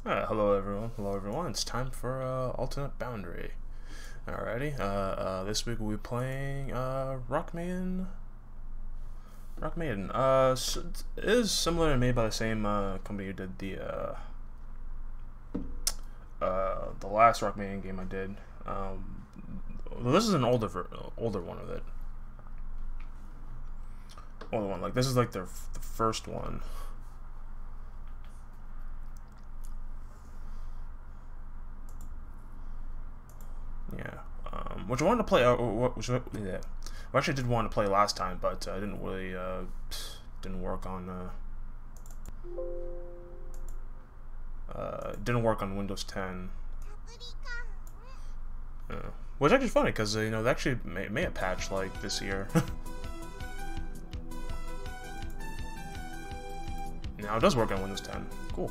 Hello everyone. Hello everyone. It's time for alternate boundary. Alrighty. This week we'll be playing Rock Maiden. Rock Maiden. So it is similar and made by the same company who did the last Rock Maiden game I did. This is an older one of it. Older one. Like this is like the first one. Yeah, which I wanted to play. Which I actually did want to play last time, but I didn't really didn't work on Windows 10. Which actually funny because they actually made a patch like this year. Now it does work on Windows 10. Cool.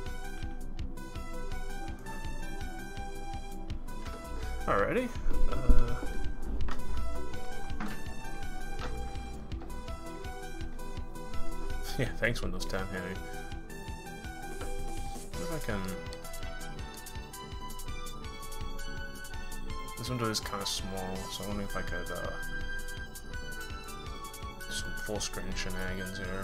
Alrighty. Yeah, thanks Windows 10, Harry. What if I can... This window is kind of small, so I'm wondering if I could, some full screen shenanigans here.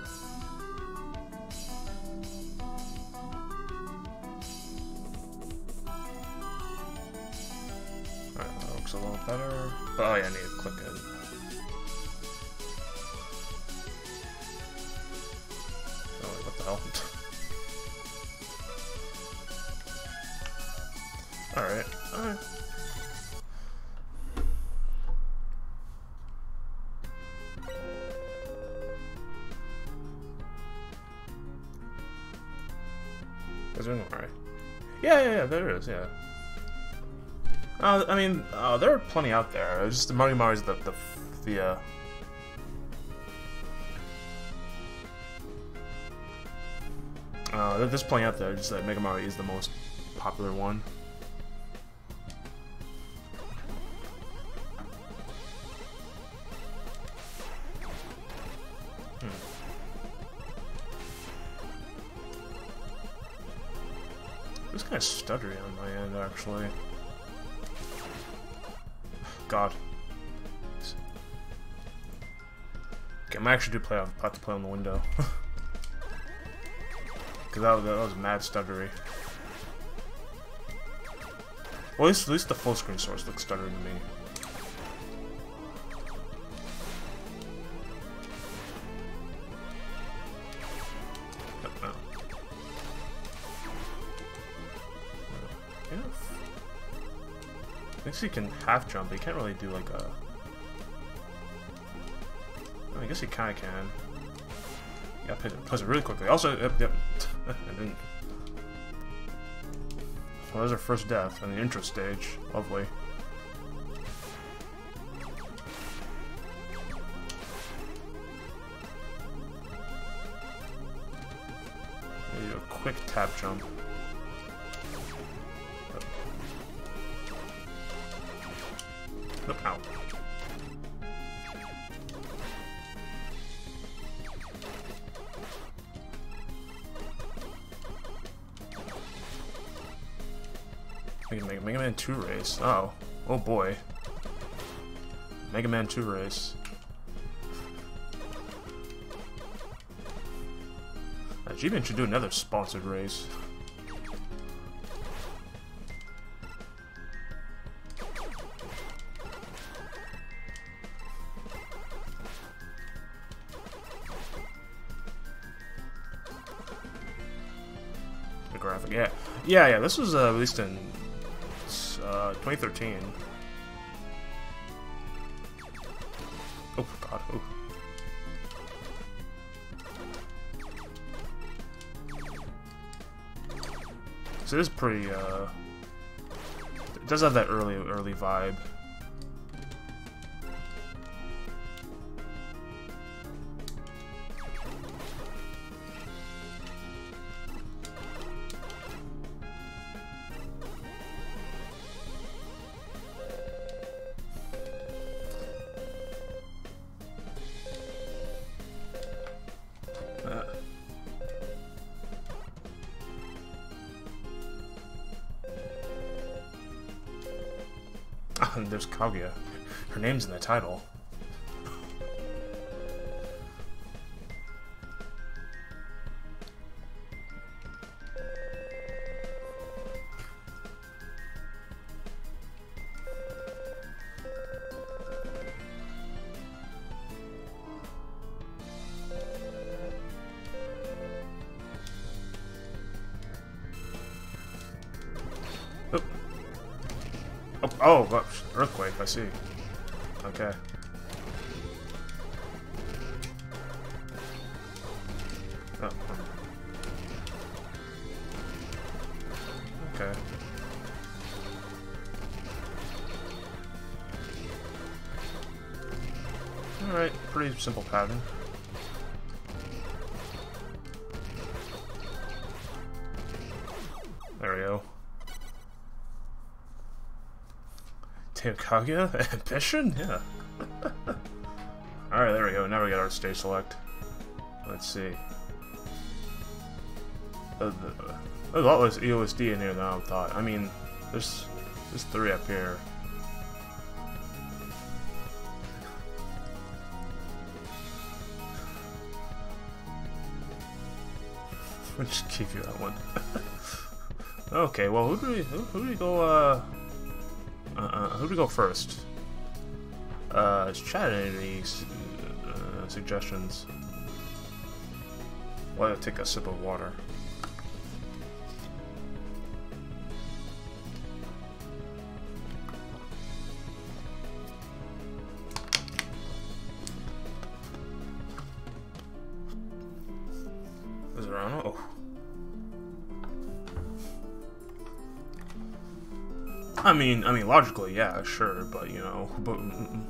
A little better. Oh yeah, I need to click it. Oh wait, what the hell? Alright. Is there alright? Yeah, there is, yeah. I mean, there are plenty out there. It's just the Mario is there's plenty out there. Just that Mega Mario is the most popular one. It's kind of stuttery on my end, actually. God. Okay, I might actually have to play on the window. Because that was mad stuttery. Well, at least the full screen source looks stuttery to me. I guess he can half jump, but he can't really do like a... I guess he kinda can. Yeah, press it really quickly. Also, yep. I didn't... Well, there's our first death on the intro stage. Lovely. Do a quick tap jump. Ow. Mega Man 2 race. Oh. Oh boy. Mega Man 2 race. G-Man should do another sponsored race. Graphic, yeah. This was released in 2013. Oh god! Oh. So it is pretty. It does have that early vibe. and there's Kaguya. Her name's in the title. Oh, gosh, earthquake, I see. Okay. Oh. Okay. Alright, pretty simple pattern. There we go. Kaguya? Ambition? Yeah. Alright, there we go. Now we got our stage select. Let's see. There's a lot less EOSD in here than I thought. I mean, there's 3 up here. We'll just give you that one. Okay, well, who do we go, who do we go first? Is chat any suggestions? Why don't I take a sip of water? Is it around? Oh. I mean, logically, yeah, sure, but you know, but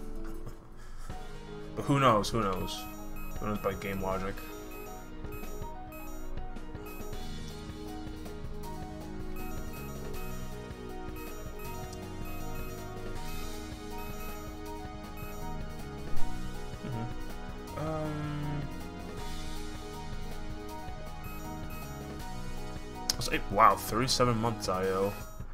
who knows? Who knows? Who knows by game logic? Wow, 37 months IO.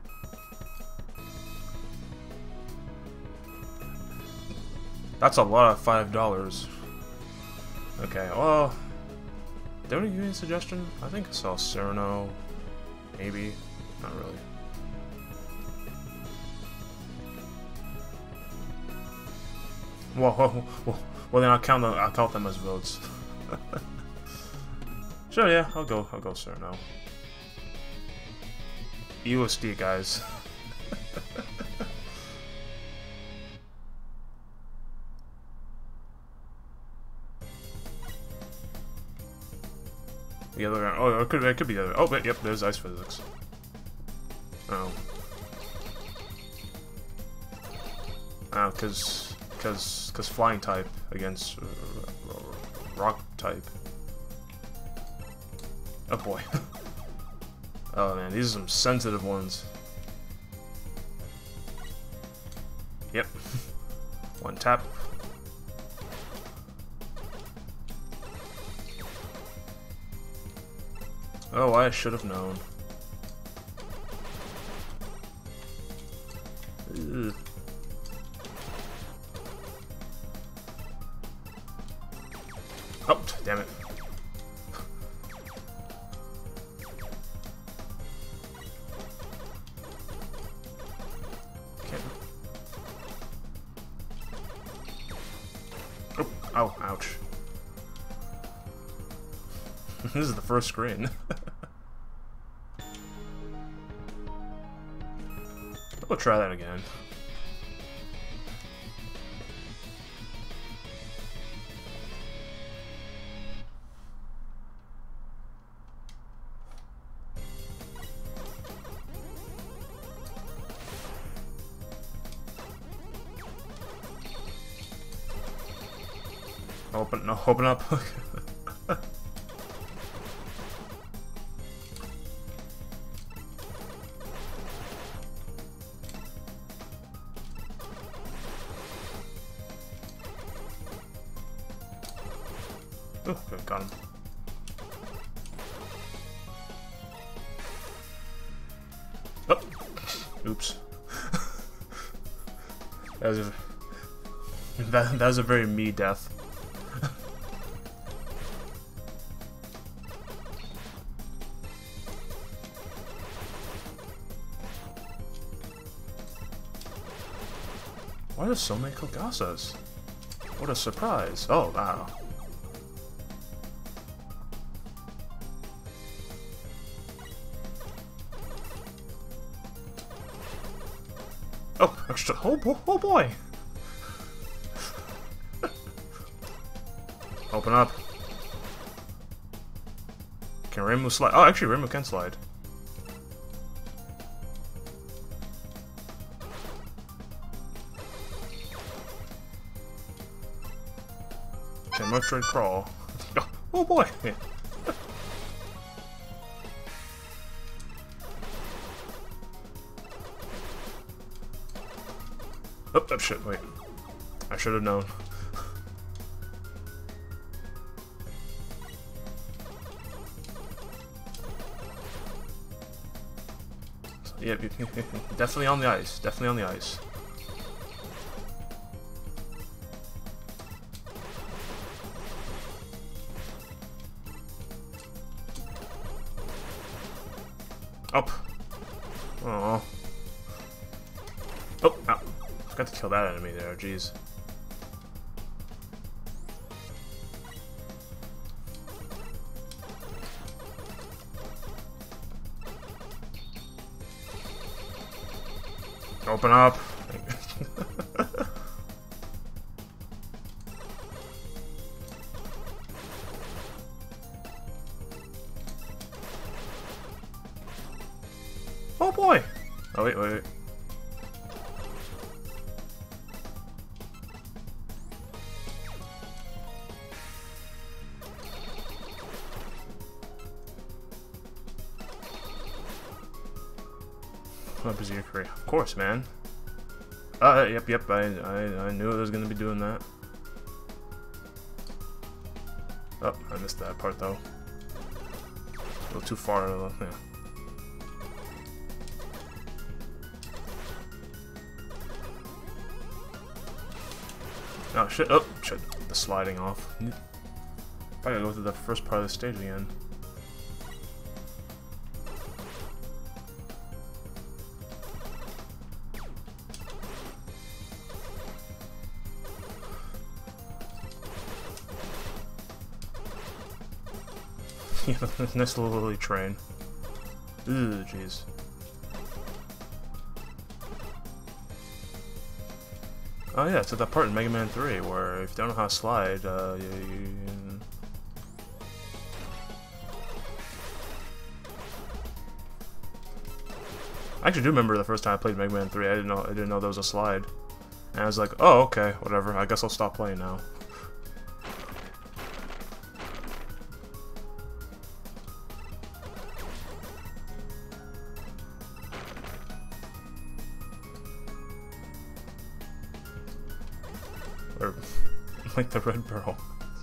That's a lot of $5. Okay, well, don't you give me a suggestion? I think I saw Cyrano, maybe, not really. Well, then I'll count them as votes. Sure, yeah, I'll go Cyrano. USD, guys. The other round. Oh, it could be the other. Oh, but yep, there's ice physics. Oh. Oh, cause flying type against rock type. Oh boy. Oh man, these are some sensitive ones. Yep. One tap. Oh, I should have known. Ugh. Oh, damn it. Oh, ow, ouch. This is the first screen. We'll try that again. Open up. Oh, good, got him. Oh, oops. That was a very me death. Why there's so many Kogasas? What a surprise! Oh wow. Oh, extra! Oh boy! Open up. Can Reimu slide? Oh, actually, Reimu can slide. Can Metroid crawl? Oh boy! Oh shit! Wait, I should have known. Yeah, definitely on the ice. Definitely on the ice. Up. Oh. Oh, ow. Forgot to kill that enemy there, jeez. Open up. Oh boy! Oh wait. Up is your career. Of course, man. Yep, I knew I was gonna be doing that. Oh, I missed that part though. A little too far, yeah. Oh shit, oh shit, the sliding off. I gotta go through the first part of the stage again. Nice little lily train. Ooh, jeez. Oh yeah, so that part in Mega Man 3 where if you don't know how to slide, I actually do remember the first time I played Mega Man 3. I didn't know there was a slide, and I was like, oh okay, whatever. I guess I'll stop playing now. Or, like the red barrel.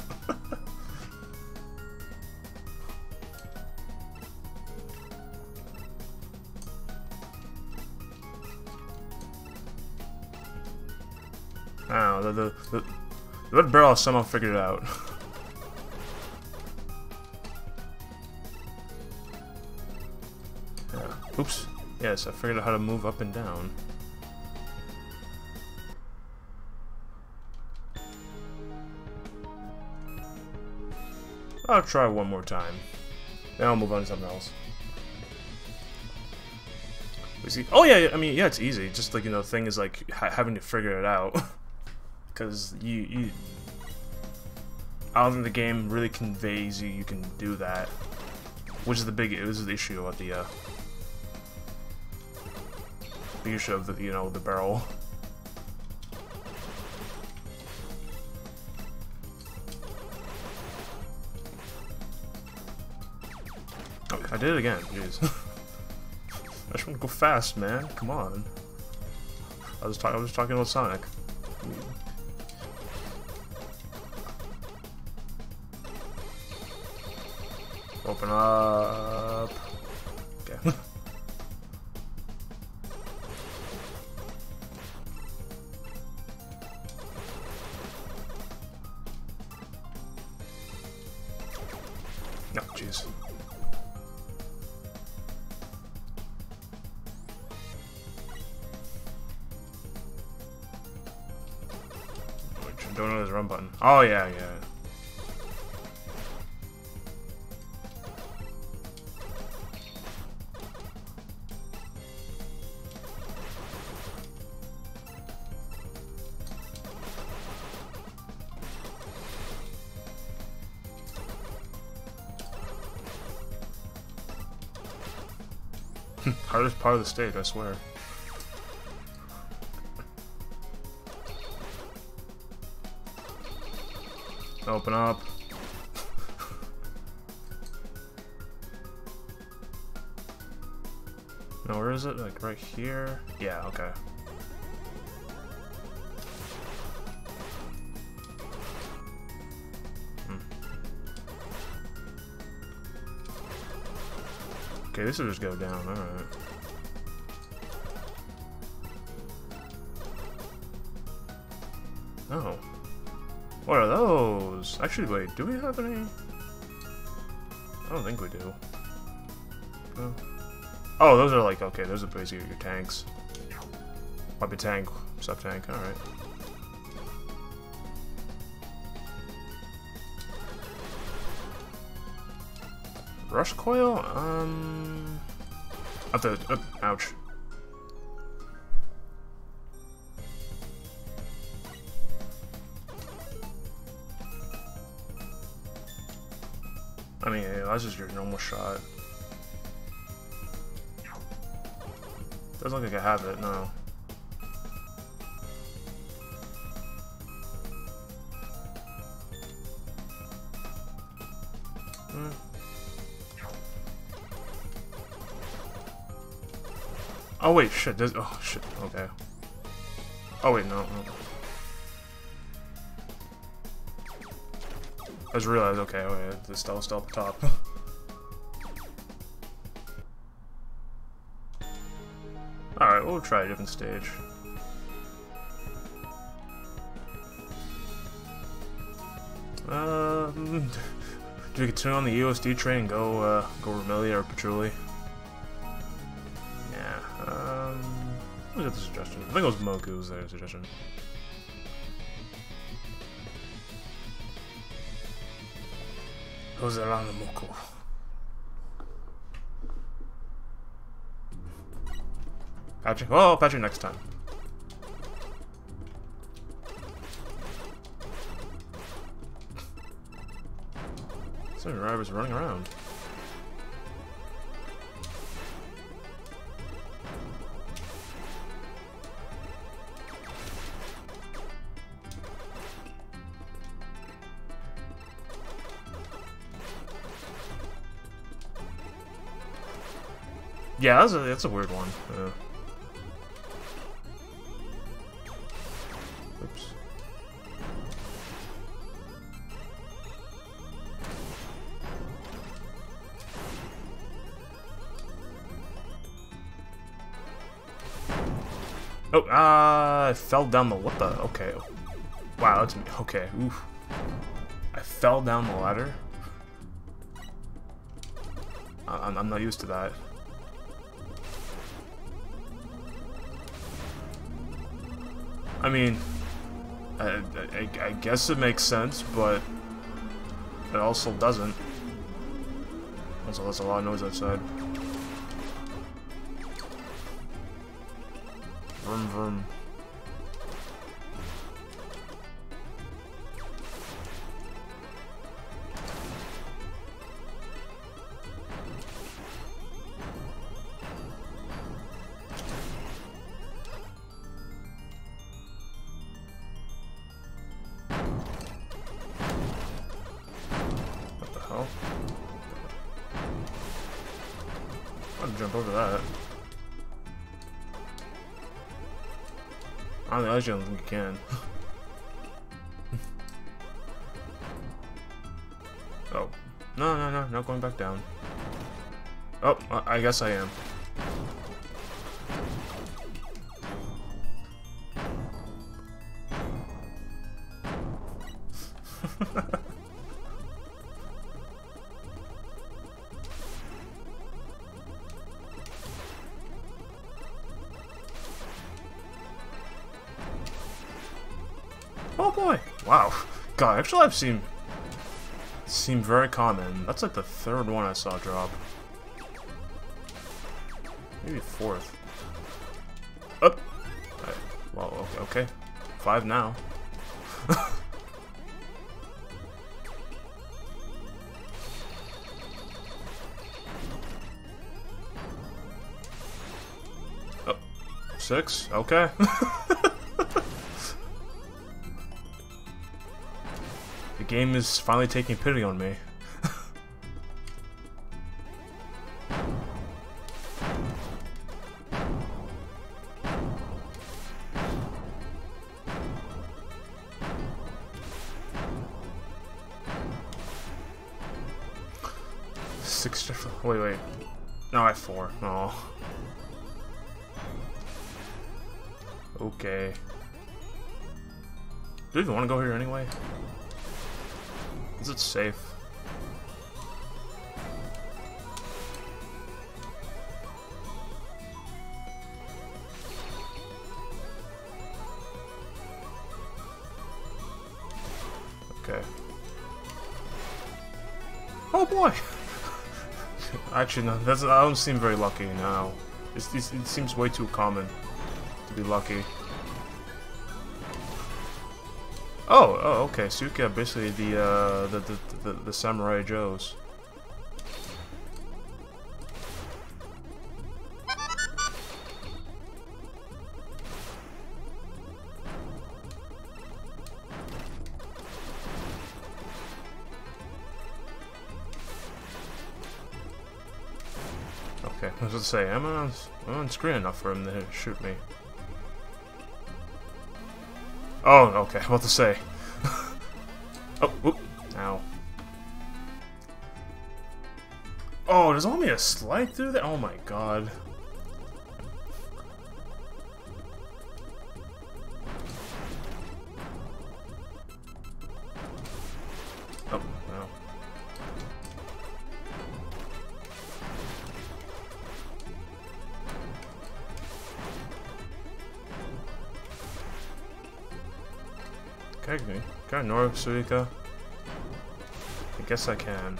Oh, the red barrel somehow figured it out. Yeah. Oops. Yes, I figured out how to move up and down. I'll try one more time. Then I'll move on to something else. We see. Oh yeah, I mean, yeah, it's easy. Just like, you know, the thing is like having to figure it out, because I don't think the game really conveys you can do that, which is the issue about the issue of the, you know, the barrel. I did it again, jeez. I just want to go fast, man. Come on. I was talking about Sonic. Open up. Okay. jeez. Don't know his run button. Oh yeah, yeah. Hardest part of the stage, I swear. Open up. No, where is it? Like right here? Yeah, okay. Okay, this will just go down, alright. Oh. What are those? Actually, wait, do we have any? I don't think we do. No. Oh, those are like, okay, those are basically your tanks. Might be tank, sub-tank, alright. Rush coil? I have to, ouch. I mean, yeah, that's just your normal shot. Doesn't look like I have it, no. Oh wait, shit, there's, oh shit, okay. Oh wait, no. I just realized, okay, oh yeah, it's still at the top. Alright, we'll try a different stage. Do we continue on the USD train and go Vermilion or Patchouli? Yeah, what was the suggestion? I think it was Moku was their suggestion. Who's around the Moku? Patrick? Oh, Patrick next time. So drivers running around. Yeah, that's a weird one. Oops. Oh, I fell down the, what the, okay. Wow, that's, okay, oof. I fell down the ladder? I'm not used to that. I mean, I guess it makes sense, but it also doesn't. Also, there's a lot of noise outside. Vroom vroom. I'll jump over that. I don't think you can. Oh. No, not going back down. Oh, I guess I am. God, actually I've seen very common. That's like the third one I saw drop. Maybe fourth. Up. Right. Well, okay. 5 now. Oh, 6. Okay. The game is finally taking pity on me. Six different. Wait. No, I have 4. Oh. Okay. Do you even want to go here anyway? Is it safe? Okay. Oh boy! Actually, no, I don't seem very lucky now. It seems way too common to be lucky. Oh, okay. So you get basically the Samurai Joes. Okay, I was gonna say, I'm on screen enough for him to shoot me. Oh, okay, what to say? Oh, whoop, ow. Oh, there's only a slide through there? Oh my god. Oh, no. Okay, can I Nora Suika? I guess I can.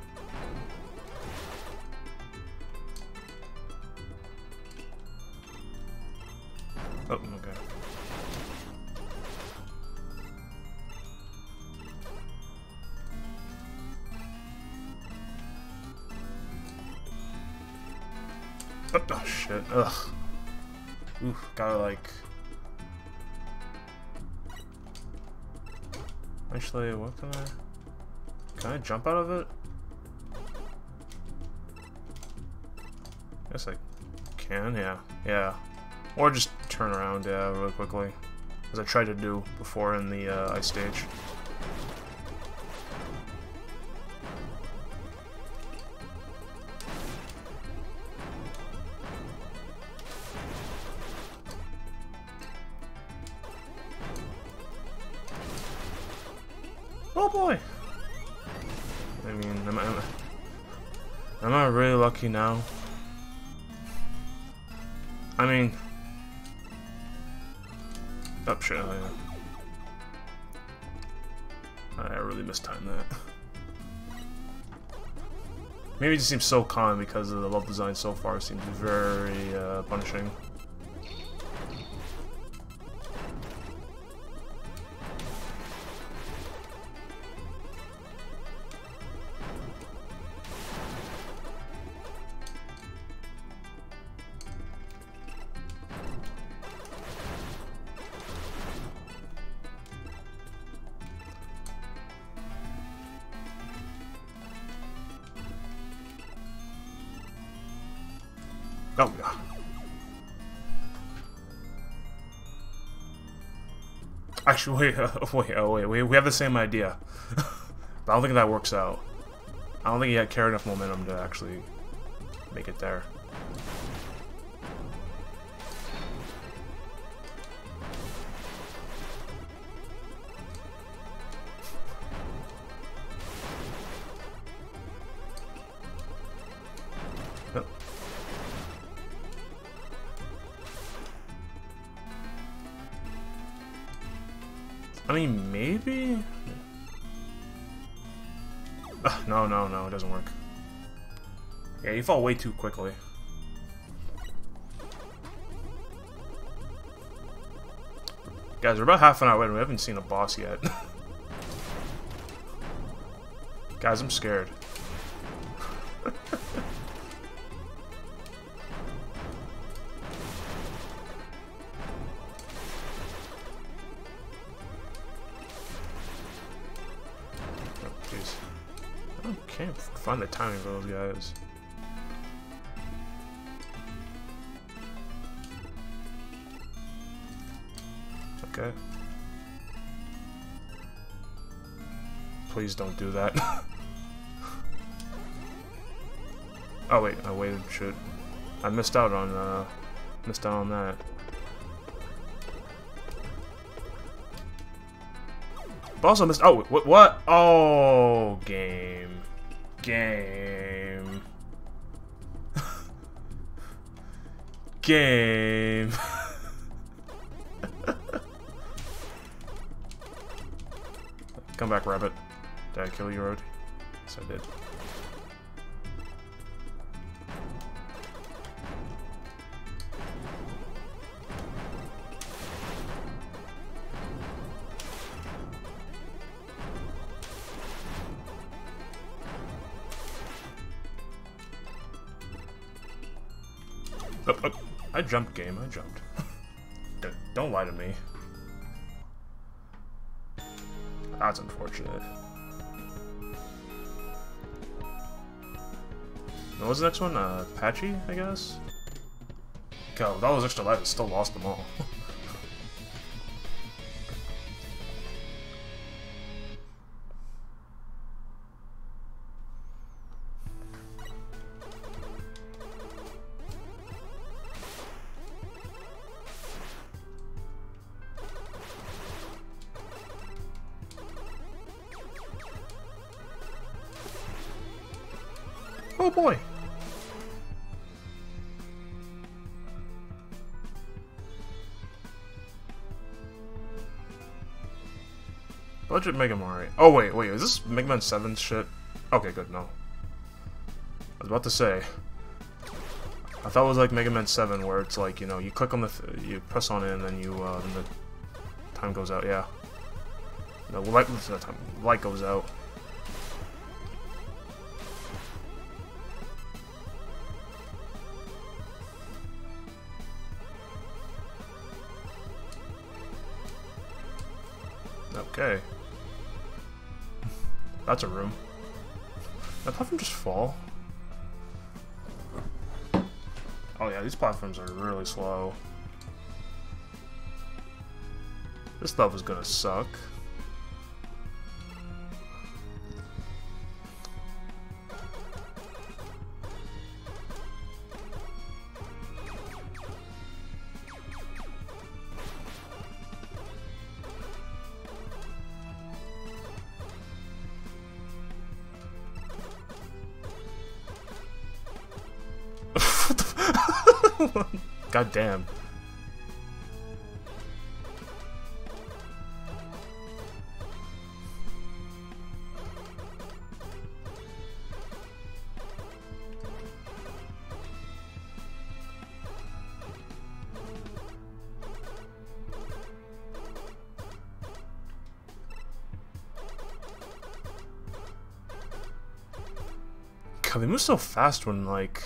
Oh, okay. Oh shit, ugh. Oof, gotta like... Actually, what can I jump out of it? Guess I can, yeah. Or just turn around, yeah, really quickly. As I tried to do before in the ice stage. Oh boy! I mean, am I really lucky now? I mean... Oh shit, oh, yeah. I really mistimed that. Maybe it just seems so common because of the level design so far seems very punishing. Oh god. Actually, wait, we have the same idea. But I don't think that works out. I don't think he had carried enough momentum to actually make it there. Yep. I mean, maybe? No, no, no, it doesn't work. Yeah, you fall way too quickly. Guys, we're about half an hour in. We haven't seen a boss yet. Guys, I'm scared. I can't find the timing for those guys. Okay. Please don't do that. Oh wait, I waited. Shit, I missed out on that. But also missed. Oh, what? Oh, game. Game. Come back, rabbit. Did I kill you, Road? Yes, I did. Oh, I jumped, game. I jumped. Don't lie to me. That's unfortunate. What was the next one? Patchy, I guess? God, with all those extra lives, I still lost them all. Oh boy! Budget Mega Mario. Oh wait, is this Mega Man 7 shit? Okay, good, no. I was about to say. I thought it was like Mega Man 7 where it's like, you know, you click on you press on it and then you, then the time goes out, yeah. The light goes out. Okay. That's a room. Did that platform just fall? Oh yeah, these platforms are really slow. This stuff is gonna suck. God damn. God, they move so fast when, like...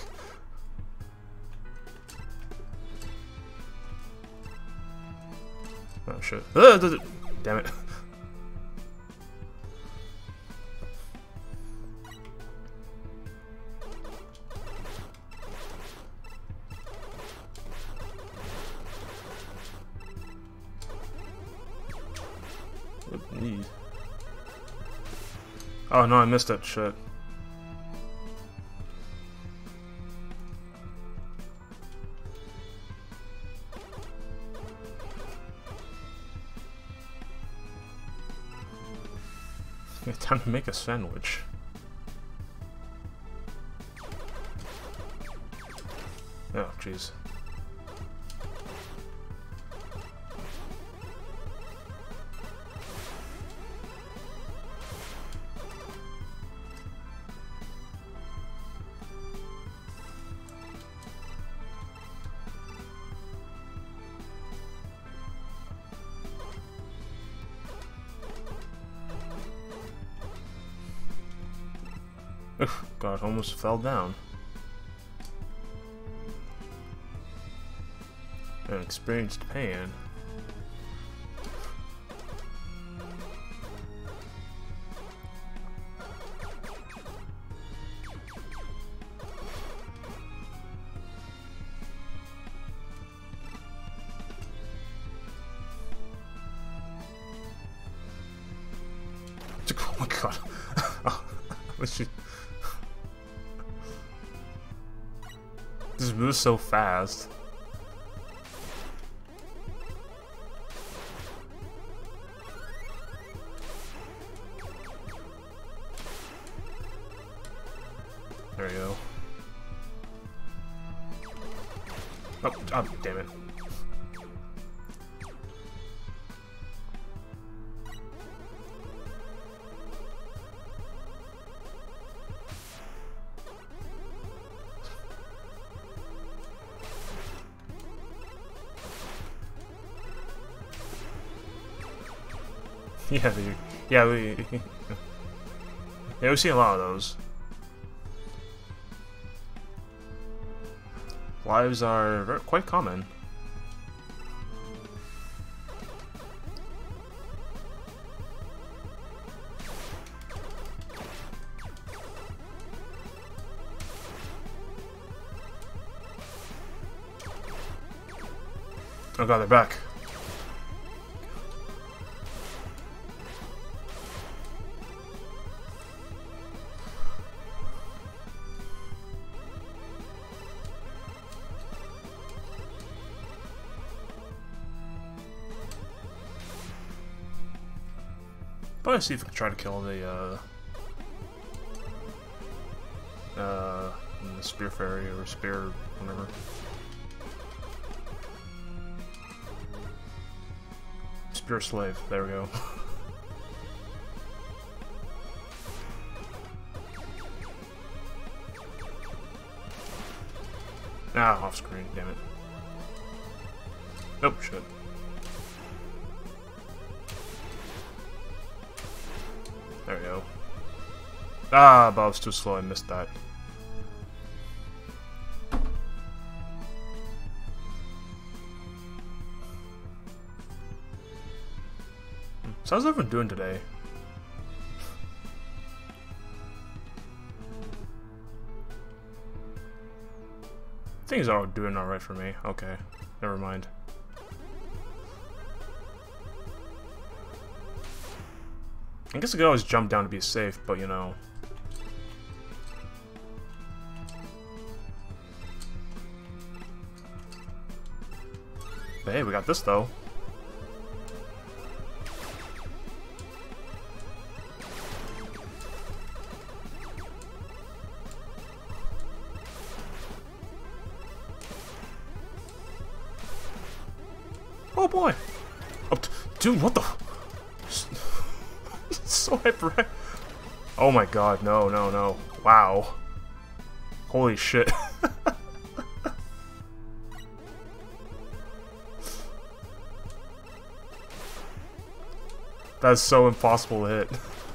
Oh shit. Damn it. Oh no, I missed that shit. Time to make a sandwich. Oh, jeez. God, almost fell down. And experienced pain. Oh my god. This moves so fast. There we go. Oh, damn it. Yeah, we see a lot of those. Lives are quite common. Oh god, they're back. Probably see if we can try to kill the spear fairy or spear whatever. Spear slave. There we go. Ah, off screen. Damn it. Nope. Shit. There we go. Ah, but I was too slow, I missed that. So how's everyone doing today? Things are doing alright for me. Okay, never mind. I guess I could always jump down to be safe, but you know. But hey, we got this though. Oh boy! Oh, dude, what the? So hyper. Oh my god, no, no, no. Wow. Holy shit. That's so impossible to hit.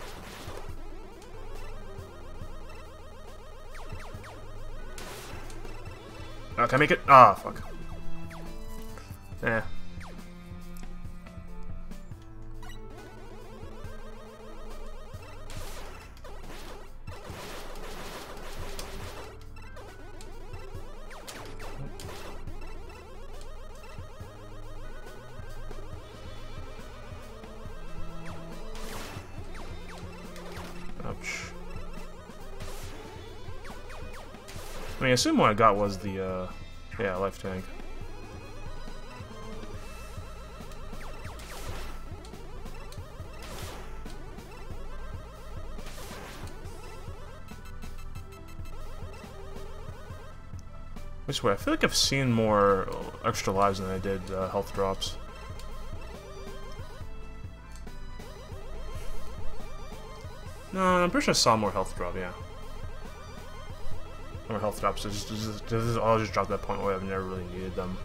Oh, can I make it? Ah, fuck. Eh. Ouch. I mean, I assume what I got was the, yeah, life tank. Which way? I feel like I've seen more extra lives than I did health drops. No, I'm pretty sure I saw more health drop, yeah. More health drops. I'll just drop that point where I've never really needed them.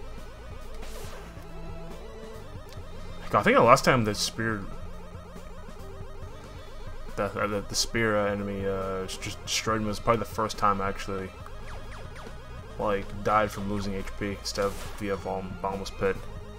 God, I think the last time the the spear enemy just destroyed me. It was probably the first time I actually like died from losing HP instead of via bottomless pit.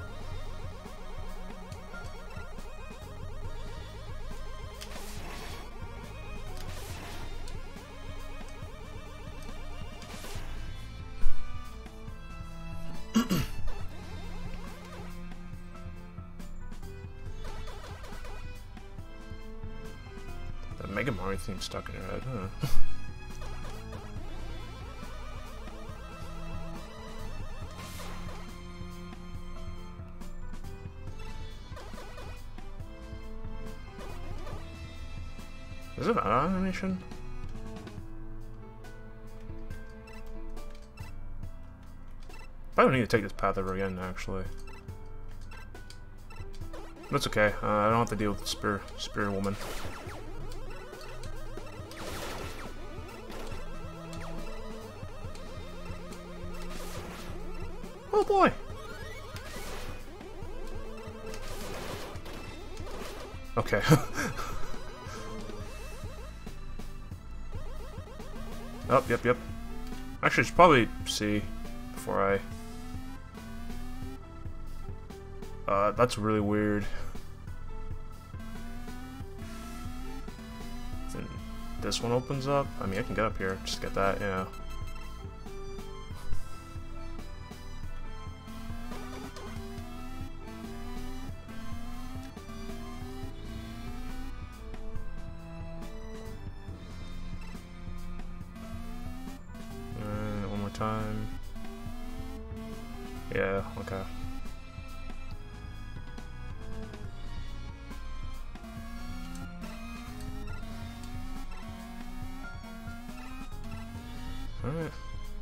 The Mega Mario theme stuck in your head, huh? Is it an animation? I don't need to take this path ever again, actually. That's okay. I don't have to deal with the spear woman. Oh boy! Okay. Oh, yep. Actually, I should probably see before I... that's really weird. Then this one opens up. I mean, I can get up here. Just get that, yeah. Time. Yeah, okay. Alright.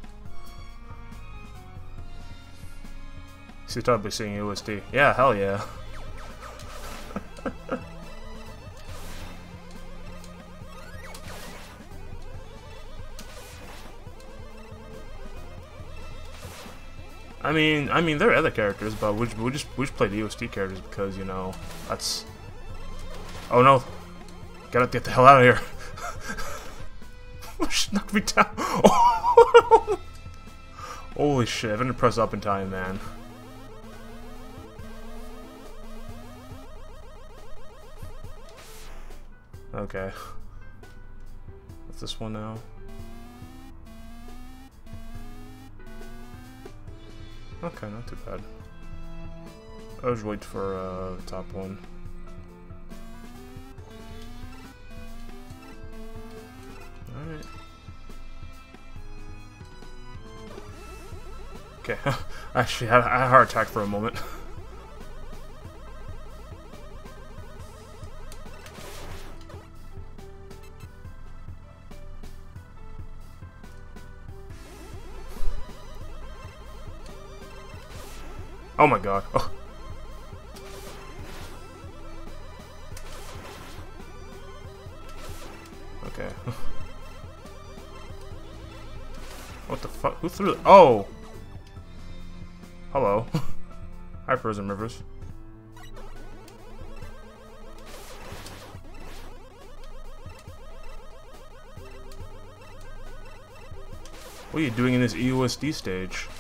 So you're probably seeing USD. Yeah, hell yeah. I mean, there are other characters, but we just play the OST characters because, you know, that's... Oh no! Gotta get the hell out of here! Just knocked me down! Holy shit, I didn't press up in time, man. Okay. What's this one now? Okay, not too bad. I'll just wait for the top one. Alright. Okay, actually, I had a heart attack for a moment. Oh my god. Oh. Okay. What the fuck? Who threw it? Oh! Hello. Hi, Frozen Rivers. What are you doing in this EUSD stage?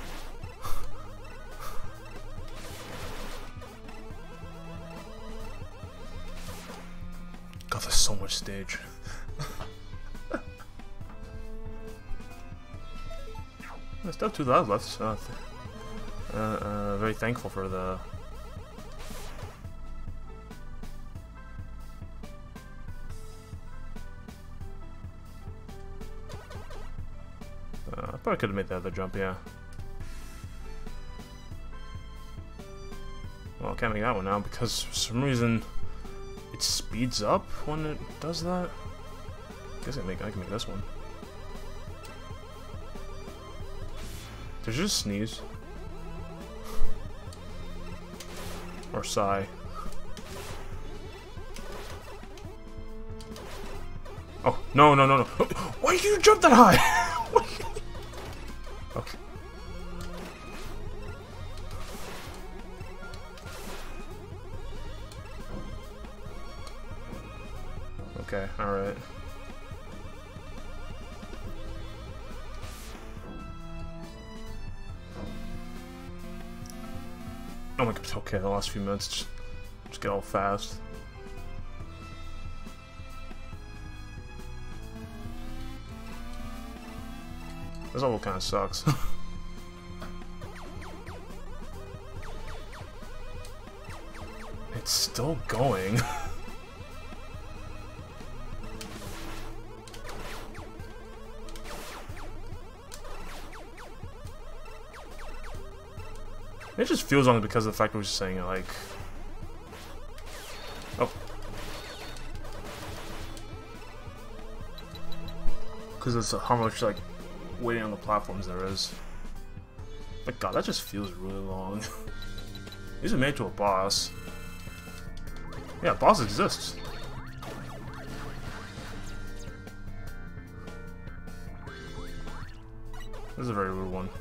God, there's so much stage. There's still 2 lives left, so very thankful for the... I probably could have made the other jump, yeah. Well, I can't make that one now because for some reason it speeds up when it does that. I guess I can make this one. Did you just sneeze? Or sigh? Oh, no. Why did you jump that high? Okay. Okay. Oh my god, okay, the last few minutes just get all fast. This level kind of sucks. It's still going. It just feels wrong because of the fact that we're just saying it, like... Oh. Because it's how much, like, waiting on the platforms there is. But god, that just feels really long. These are made to a boss. Yeah, boss exists. This is a very rude one.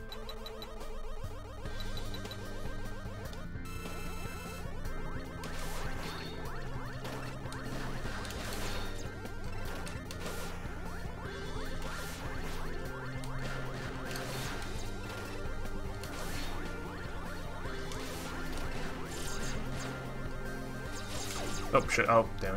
Oh shit, oh damn it.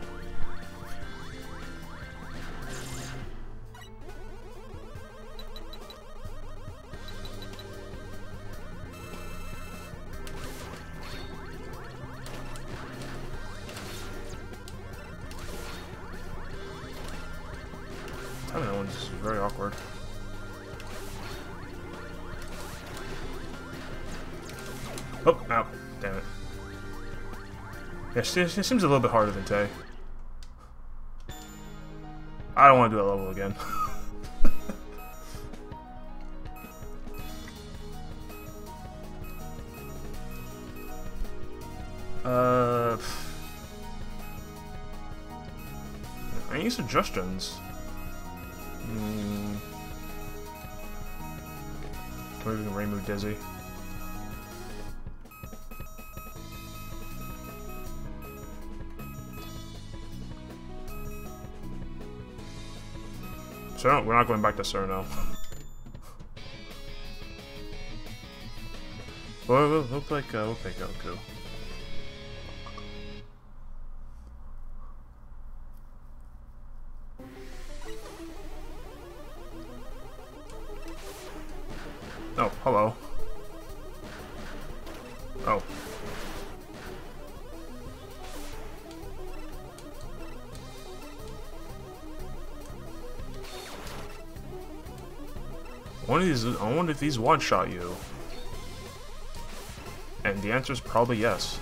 Timing that one's very awkward. Oh, ow, damn it. Yeah, she seems a little bit harder than Tay. I don't want to do that level again. Any suggestions? Maybe we can remove Dizzy. So we're not going back to Cerno. We'll play Goku. Oh, hello. Oh. I wonder if these one-shot you. And the answer is probably yes.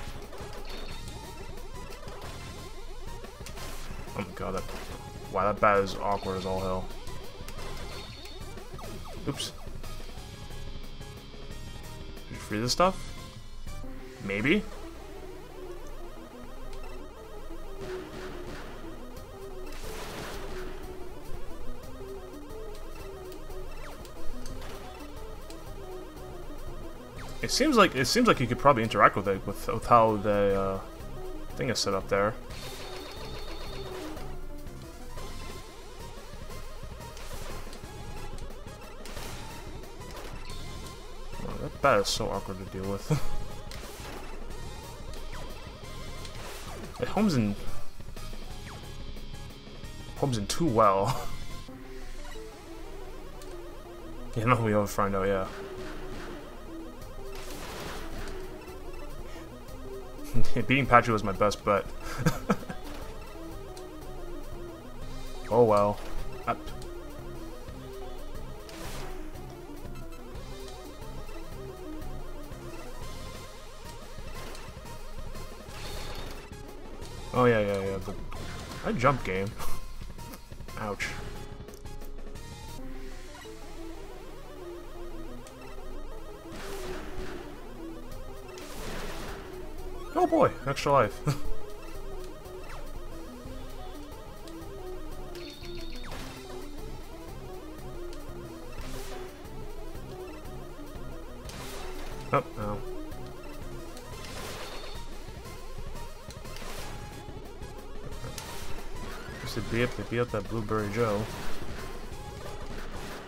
Oh my god, wow, that bat is awkward as all hell. Oops. Did you free this stuff? Maybe? It seems like you could probably interact with it with how the thing is set up there. Oh, that bat is so awkward to deal with. It homes in too well. You know, we always find out, yeah. Beating Patrick was my best bet. Oh well. Up. Oh yeah. That jump game. Ouch. Oh boy, extra life. Oh, no. They beat up that Blueberry Joe.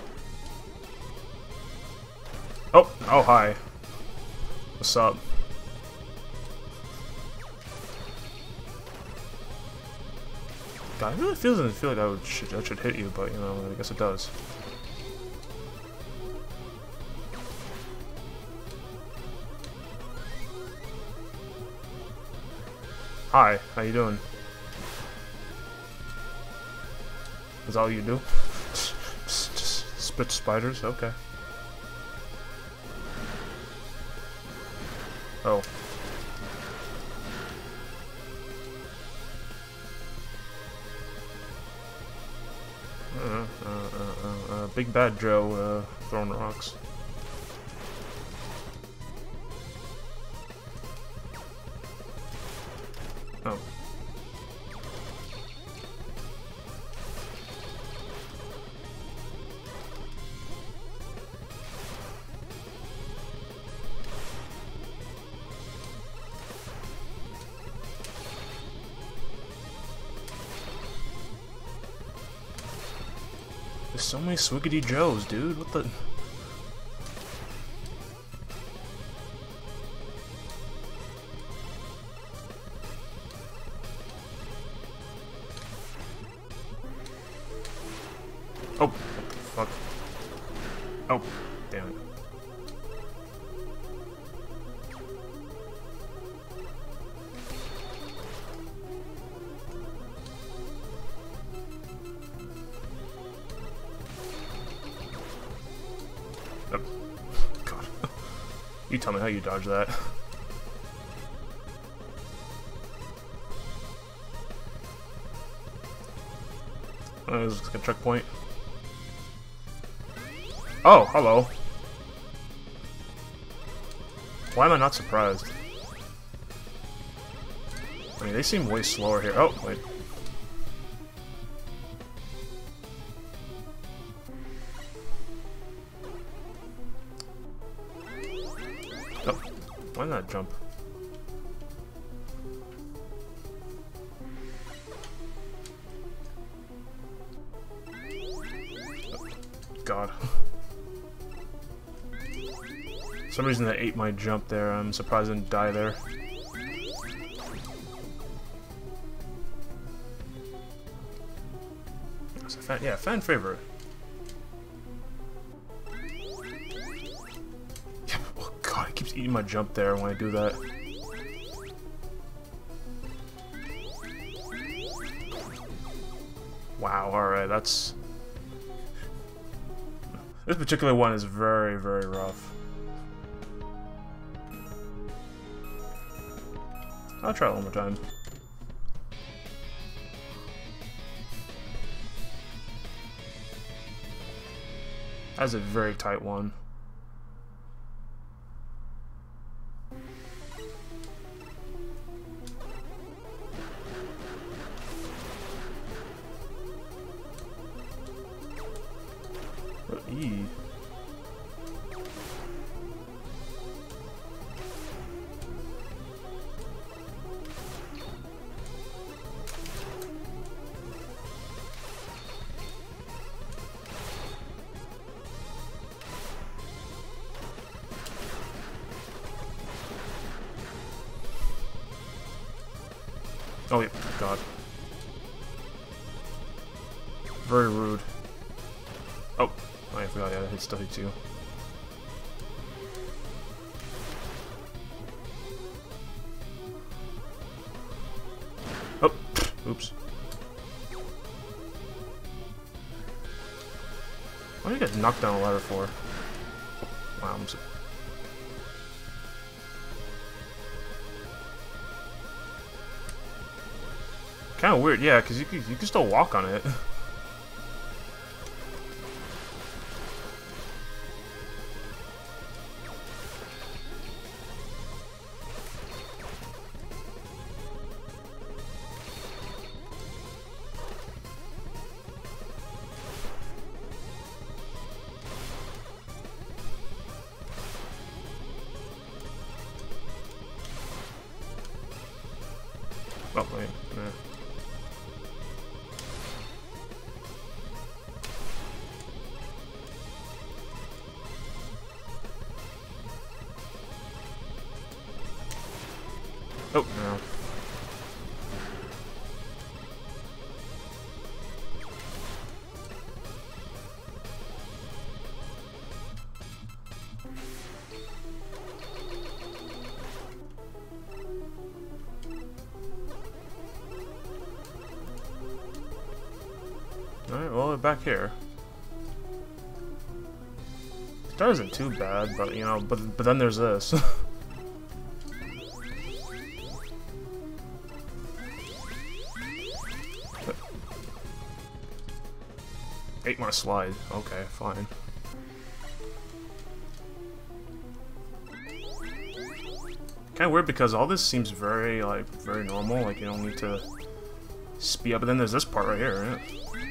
Oh, hi. What's up? God, it really doesn't feel like that should hit you, but you know, I guess it does. Hi, how you doing? Is that all you do? Just spit spiders? Okay. Oh. Big Bad Joe, throwing rocks. Oh. There's so many Swiggity Joes, dude. What the... Oh, what the fuck? Oh, damn it. Oh, God. You tell me how you dodge that. Oh, this is like a checkpoint. Oh, hello. Why am I not surprised? I mean, they seem way slower here. Oh, wait. Oh, why not jump? God. For some reason that ate my jump there. I'm surprised I didn't die there. It's a fan, yeah, fan favorite. Yeah, oh God, it keeps eating my jump there when I do that. Wow, alright, that's... This particular one is very, very rough. I'll try it one more time. That's a very tight one. E. Oh, yeah, God. Very rude. Oh, I forgot, yeah, it still hits you. Oh, oops. What do you get knocked down a ladder for? Wow, I'm so... Kind of weird, yeah, because you can still walk on it. Oh, wait, nah. Oh, no. Alright, well, we're back here. That isn't too bad, but you know, but then there's this. Ate my slide. Okay, fine. Kind of weird because all this seems very very normal. Like you don't need to speed up. But then there's this part right here. Right?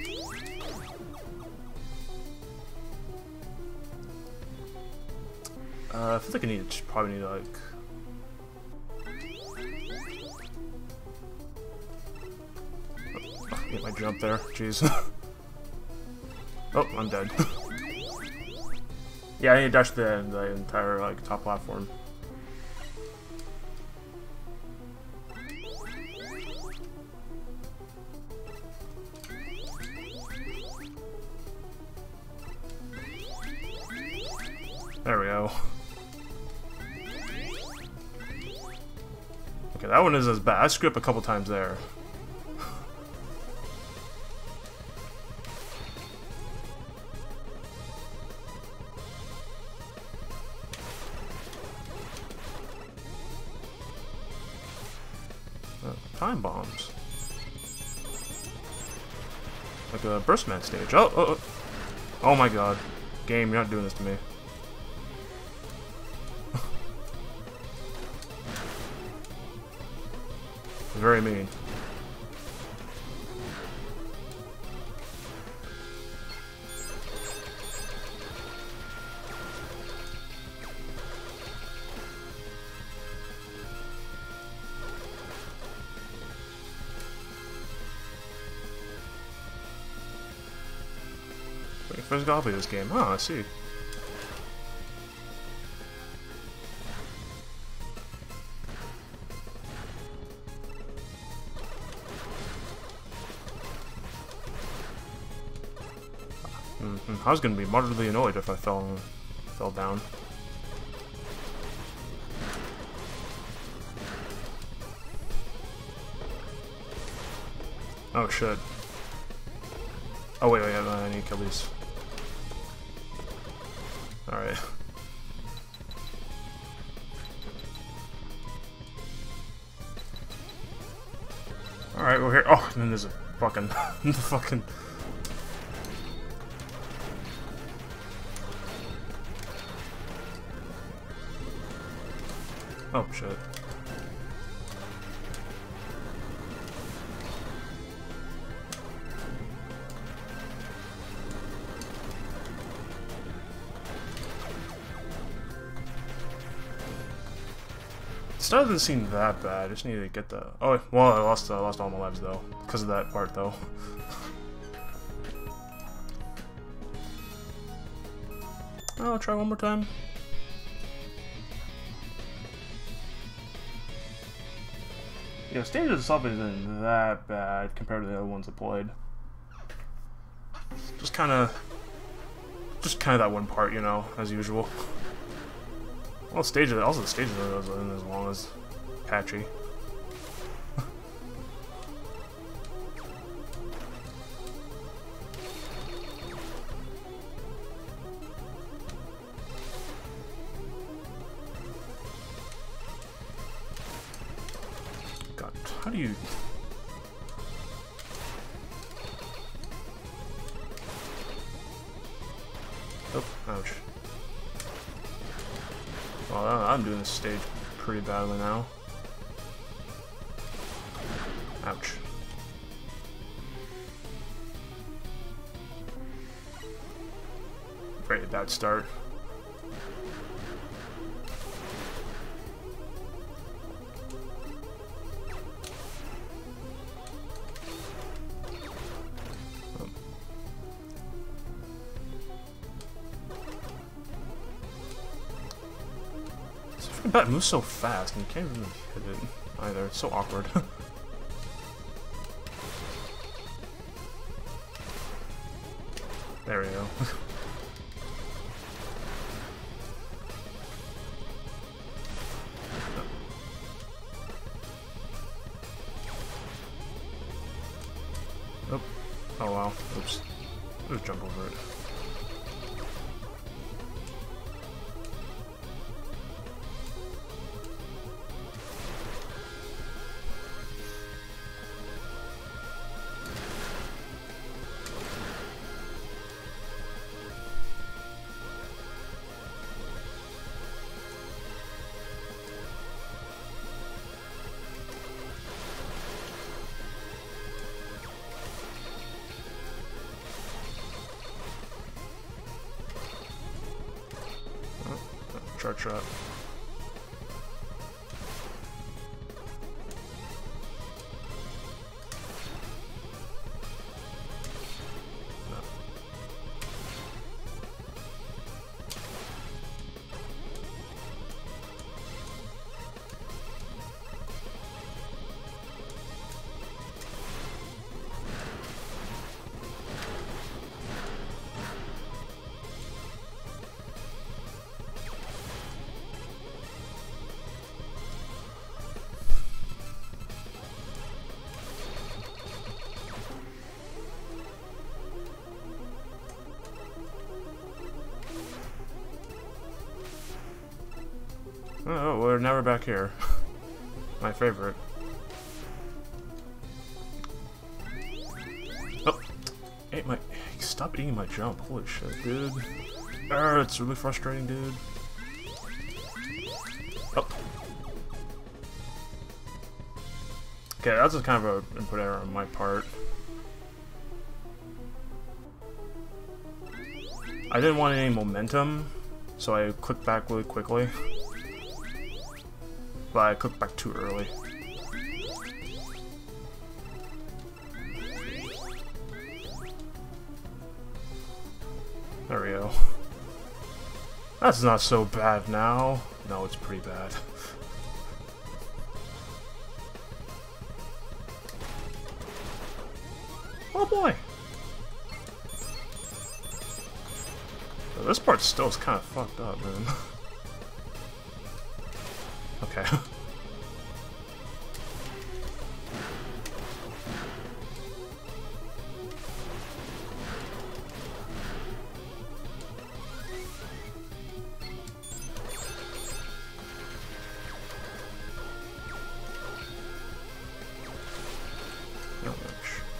I feel like I probably need to like. Oh, get my jump there. Jeez. Oh, I'm dead. Yeah, I need to dash the entire like top platform. There we go. Okay, that one is as bad. I screwed up a couple times there. Time bombs. Like a burst man stage. Oh my god. Game, you're not doing this to me. Very mean. Wait, first gotta play this game. Oh, I see. I was gonna be moderately annoyed if I fell down. Oh shit. Oh wait, I need to kill these. Alright. Alright, we're here. Oh, and then there's a fucking fucking. Oh shit. This doesn't seem that bad. I just need to get the. Oh well, I lost all my lives though because of that part though. I'll try one more time. Yeah, stage itself isn't that bad compared to the other ones I played. Just kind of that one part, you know, as usual. Well, stages also the stages aren't as long as patchy. God, how do you? Oh, ouch. Well, I'm doing this stage pretty badly now. Ouch. Very bad start. That moves so fast and you can't really hit it either. It's so awkward. There we go. Oh wow. Oops. I'll just jump over it. Charge shot. Oh, we're never back here. My favorite. Oh, hey, stop eating my jump. Holy shit, dude. It's really frustrating, dude. Oh. Okay, that's just kind of an input error on my part. I didn't want any momentum, so I clicked back really quickly. But I clicked back too early. There we go. That's not so bad now. No, it's pretty bad. Oh boy! So this part still is kind of fucked up, man. Okay. Not much.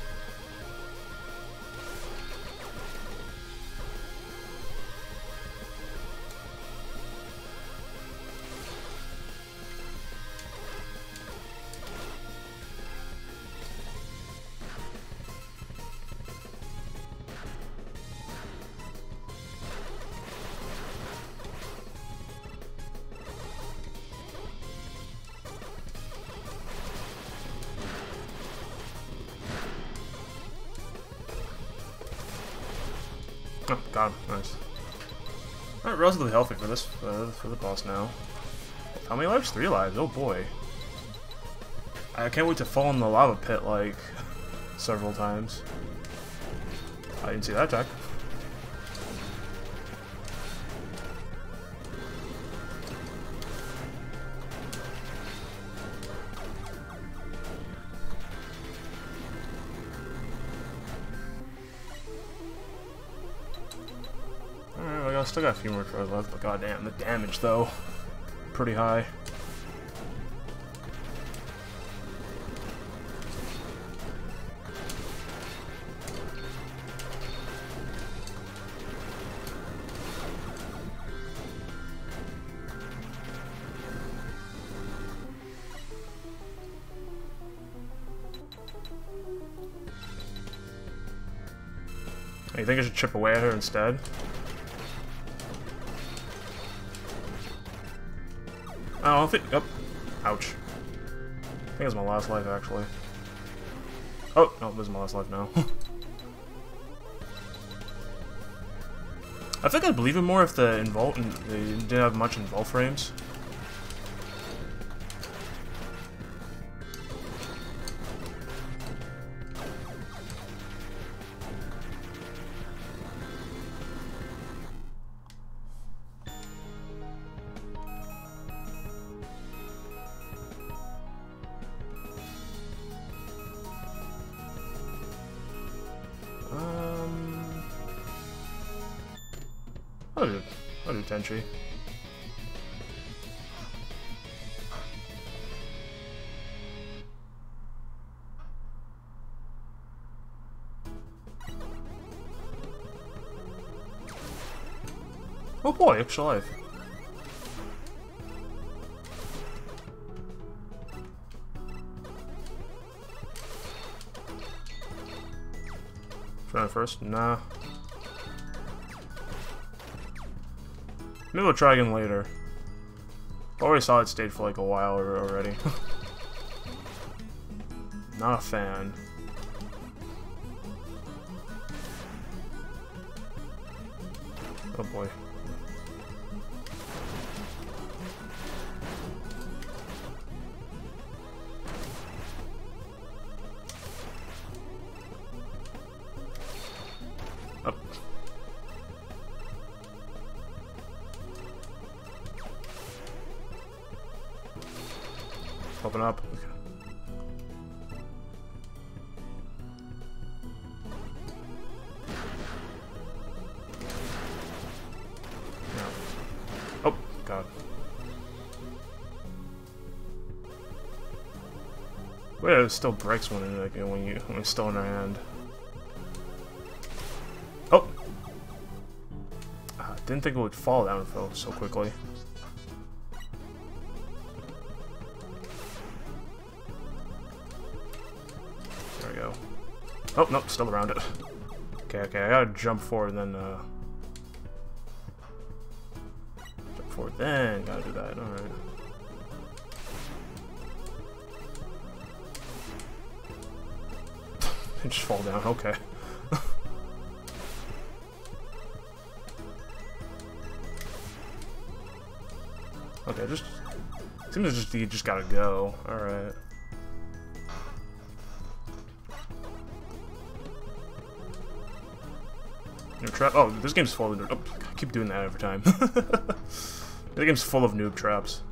Oh, got him. Nice. Alright, relatively healthy for this, for the boss now. How many lives? 3 lives. Oh boy. I can't wait to fall in the lava pit, like, several times. I didn't see that attack. I still got a few more tries left, but goddamn, the damage though, pretty high. You think I should chip away at her instead? I don't think. Oh, ouch. I think it's my last life, actually. Oh, no, this is my last life now. I think I'd believe it more if they didn't have much invul frames. I'll do Tenchi. Oh boy, extra life. Try it first? Nah. Maybe we'll try again later. Already solid state for like a while already. Not a fan. Oh boy. Up. Open up. Okay. No. Oh god. Wait, it still breaks when it's still in our hand. Oh! Didn't think it would fall down so quickly. There we go. Oh, nope, still around it. Okay, I gotta jump forward and then, jump forward, then gotta do that, alright. Just fall down, okay. Okay, seems you just gotta go. Alright. Noob trap. Oh, this game's full of noob. Oh, I keep doing that every time. This game's full of noob traps.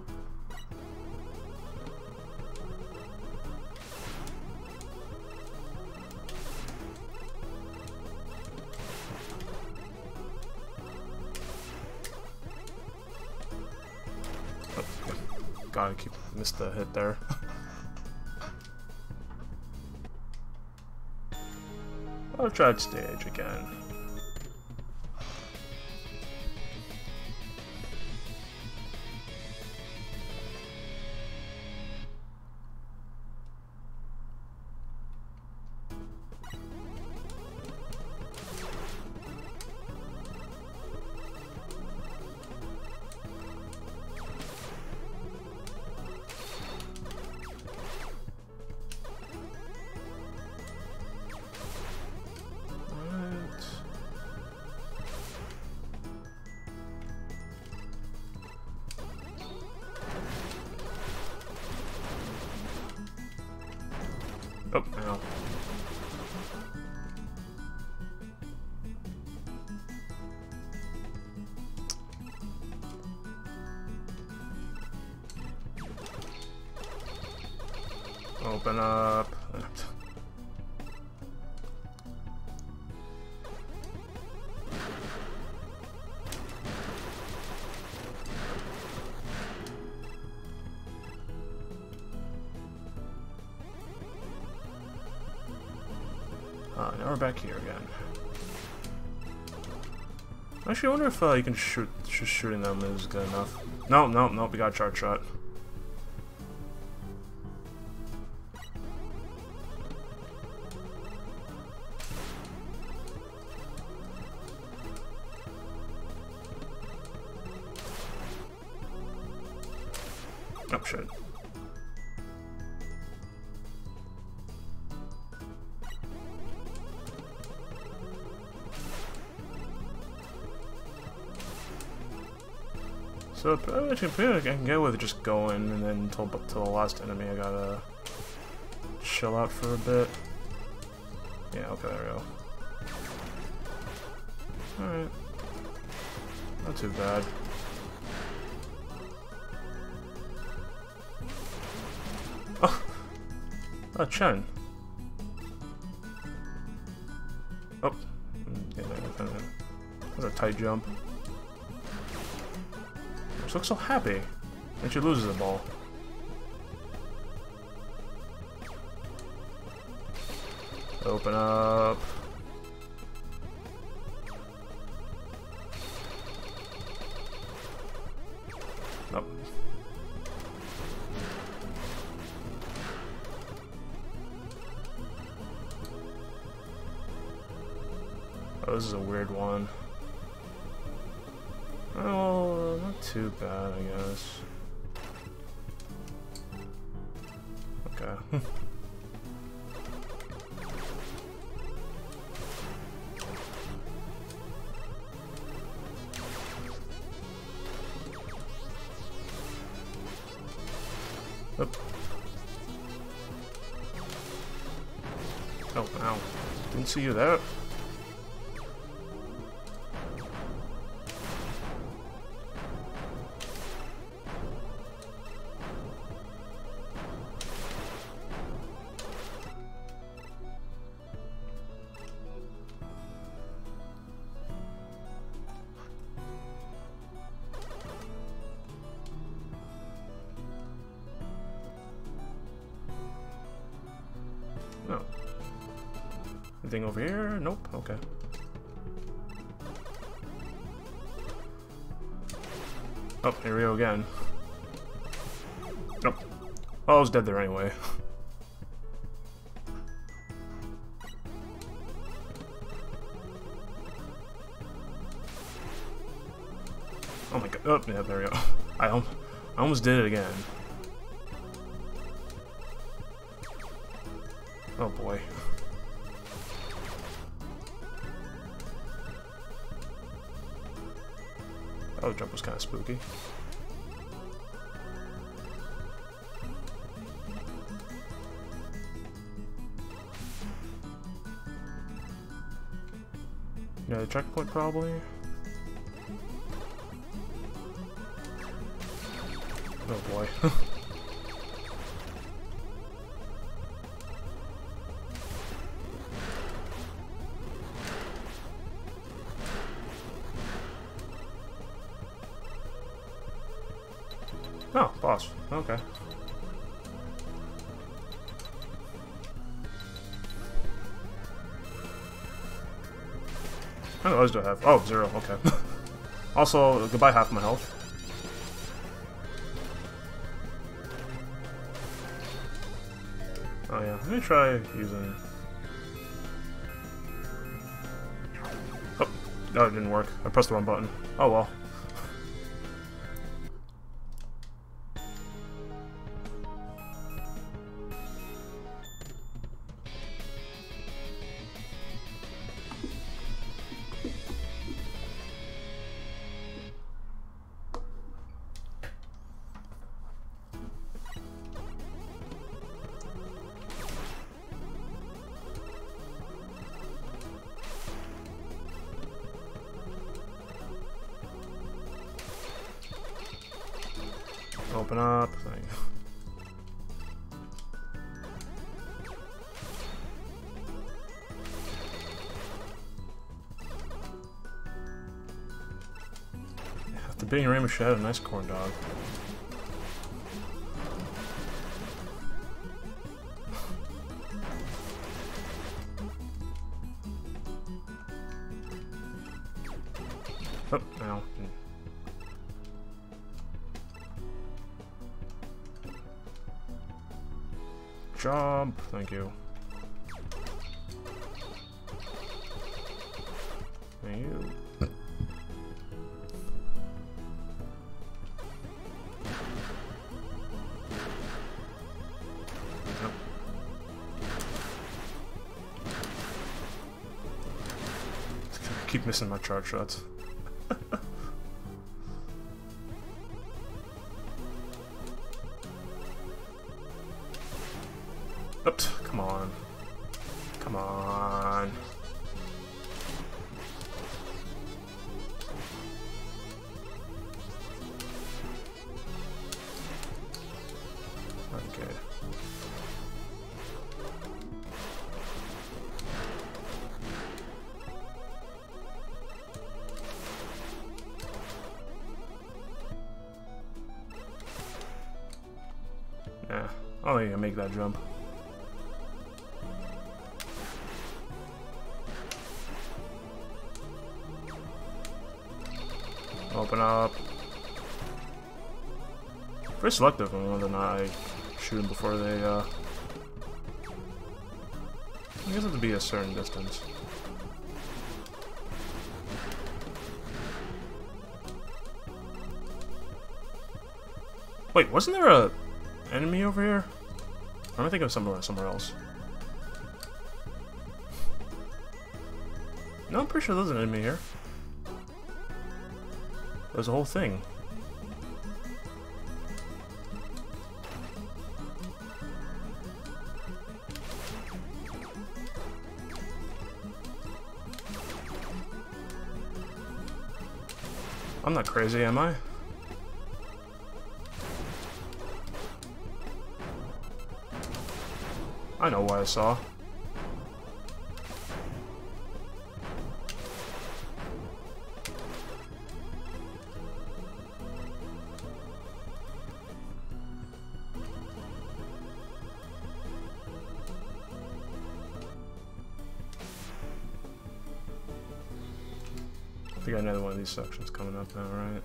God, I missed the hit there. I'll try stage again. Oh, ow. Open up. Now we're back here again. Actually, I wonder if you can just shooting them is good enough. No, we got a charge shot. Oh shit. So I can go with just going, and then until the last enemy, I gotta chill out for a bit. Yeah, okay, there we go. Alright. Not too bad. Oh! Chen. Oh. That was a tight jump. She looks so happy. And she loses the ball. Open up. Nope. Oh, this is a weird one. Oh, not too bad, I guess. Okay. Oop. Oh, ow. Didn't see you there. No. Anything over here? Nope. Okay. Oh, here we go again. Nope. Oh, I was dead there anyway. Oh my god. Oh, yeah, there we go. I almost did it again. Oh boy. Oh, the jump was kind of spooky. Yeah, the checkpoint probably. Oh boy. Oh, boss. Okay. How many lives do I have? Oh, 0. Okay. Also, goodbye half my health. Oh yeah, let me try using... Oh, no, it didn't work. I pressed the wrong button. Oh well. Open up. Thing. After being Rainbow Shadow, nice corn dog. Oh, ow. Jump, thank you. Thank you. Keep missing my charge shots. Oops, come on. Come on. Okay. I don't think I can make that jump. Open up. Very selective on whether or not I shoot them before they, I guess it have to be a certain distance. Wait, wasn't there a enemy over here? Or am I thinking of somewhere else? No, I'm pretty sure there's an enemy here. There's a whole thing. I'm not crazy, am I? I know what I saw. I think I got another one of these sections coming up now, right?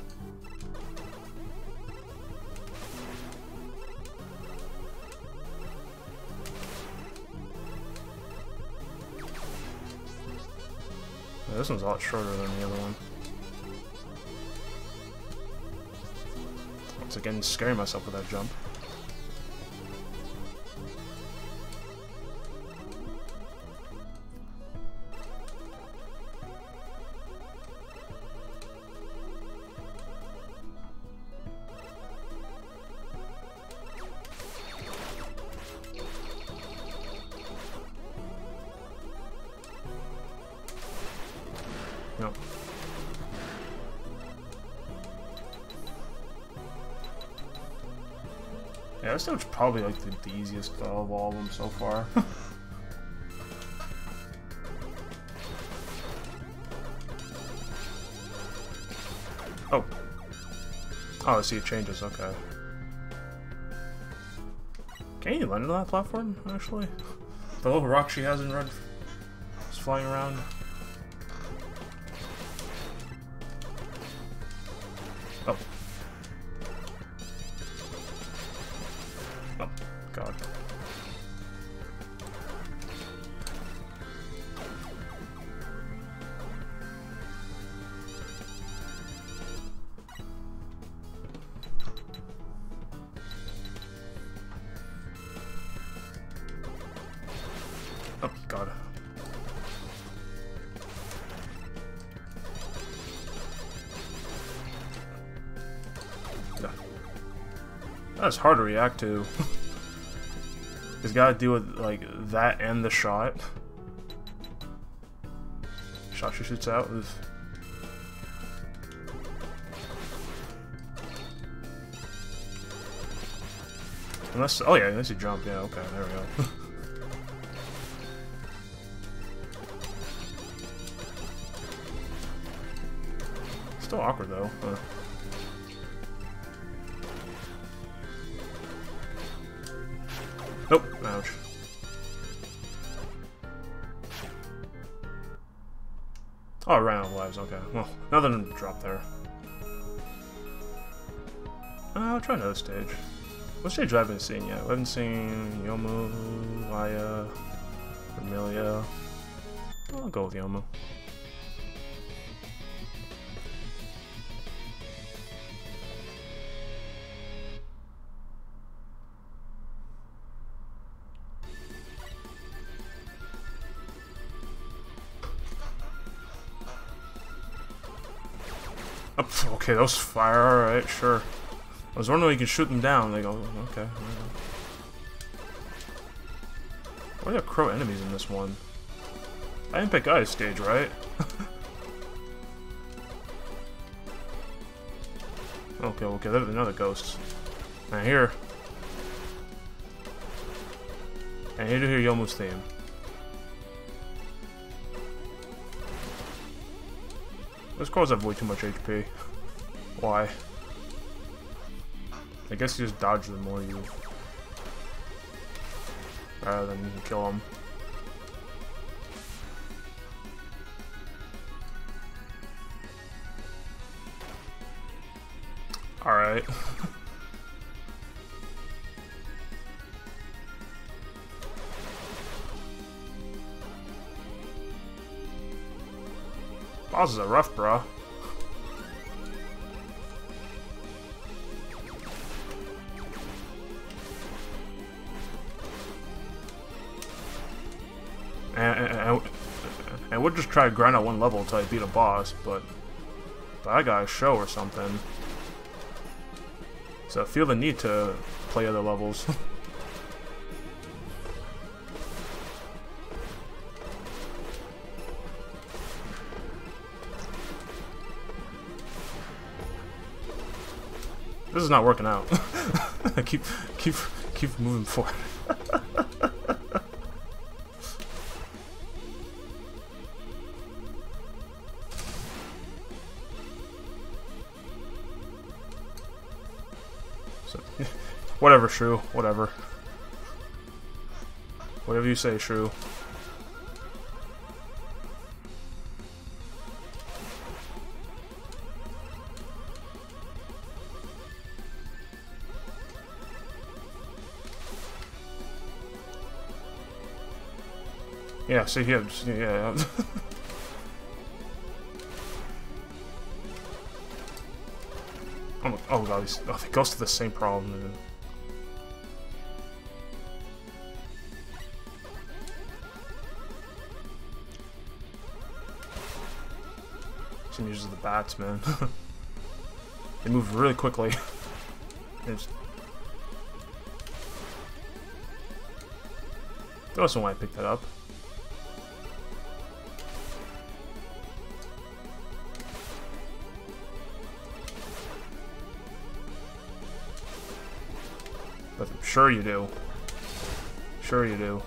Yeah, this one's a lot shorter than the other one. Once again, scaring myself with that jump. No. Yeah, this one's probably like the easiest of all of them so far. Oh. Oh, I see it changes, okay. Can you land on that platform, actually? The little rock she has in red is flying around. Oh. Oh, God. Oh, God. That's hard to react to. He's got to deal with like that and the shot. Shot she shoots out is. Unless, oh yeah, unless you jump. Yeah, okay, there we go. Still awkward though. Nope. Ouch. Oh, I ran out of lives. Okay. Well, nothing dropped there. I'll try another stage. What stage I haven't seen yet? We haven't seen Yomu, Aya, Vermilia. I'll go with Yomu. Oh, okay, those fire, alright, sure. I was wondering if you can shoot them down. They go, okay. Why are there crow enemies in this one? I didn't pick Ice stage, right? Okay, there's another ghost. And here. And here to hear Yomu's theme. Those crows have way too much HP. Why? I guess you just dodge them more. You rather than kill him. Alright. Bosses are rough, bro. And we'll just try to grind out one level until I beat a boss, but I got a show or something. So I feel the need to play other levels. This is not working out. I keep moving forward. So, whatever, Shrew. Whatever. Whatever you say, Shrew. Yeah, see him. Yeah. Oh god, it goes to the same problem. Man. Some uses the bats, man. They move really quickly. That wasn't why I picked that up. But sure you do. Sure you do.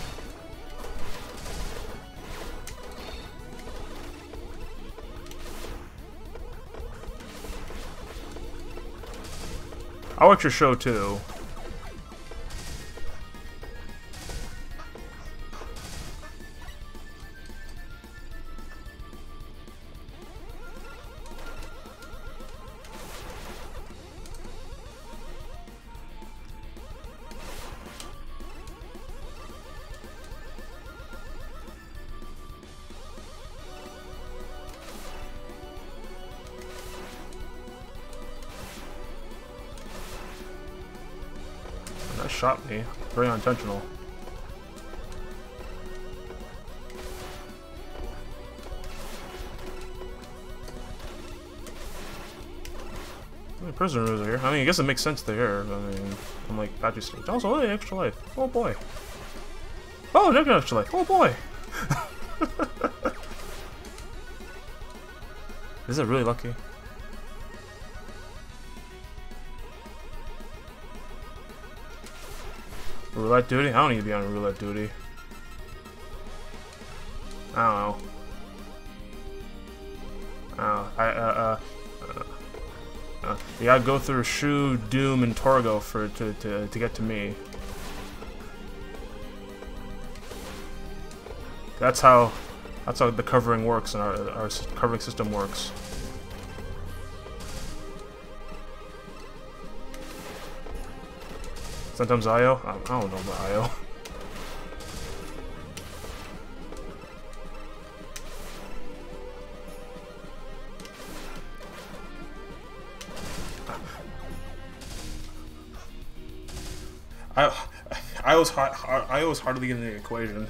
I watch your show too. That shot me. Very unintentional. Prisoners are here. I mean, I guess it makes sense they're here. I mean, I'm like, Badger Stage. Also, hey, extra life. Oh boy. Oh, they're gonna extra life. Oh boy. Is it really lucky? Roulette duty? I don't need to be on roulette duty. I don't know. You gotta go through Shu, Doom, and Torgo for to get to me. That's how the covering works and our covering system works. Sometimes IO? I don't know about IO. I was hardly in the equation.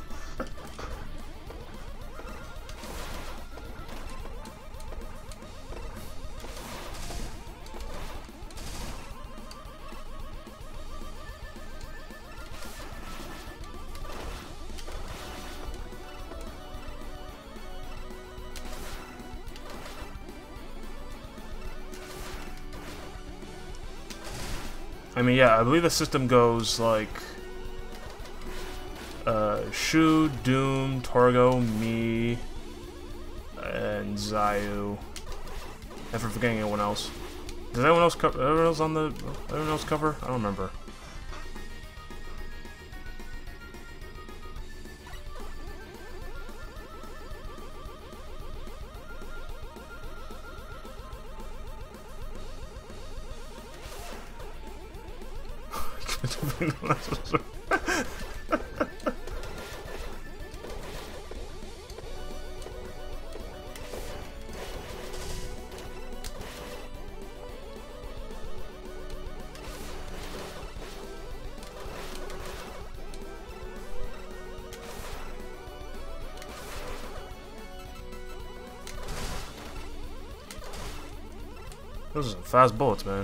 I mean, yeah, I believe the system goes like Shu, Doom, Torgo, me, and Zayu. If I'm forgetting anyone else. Does anyone else cover? Everyone else cover? I don't remember. Those are some fast bullets, man.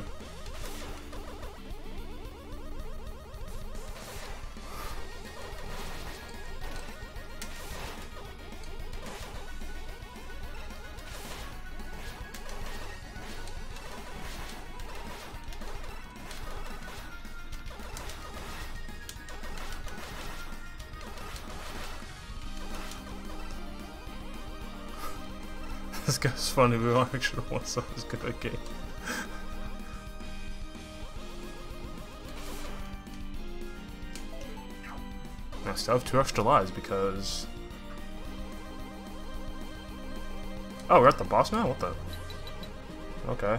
This guy's funny, we all actually want someone who's good at game. I still have 2 extra lives because... Oh, we're at the boss now? What the... Okay.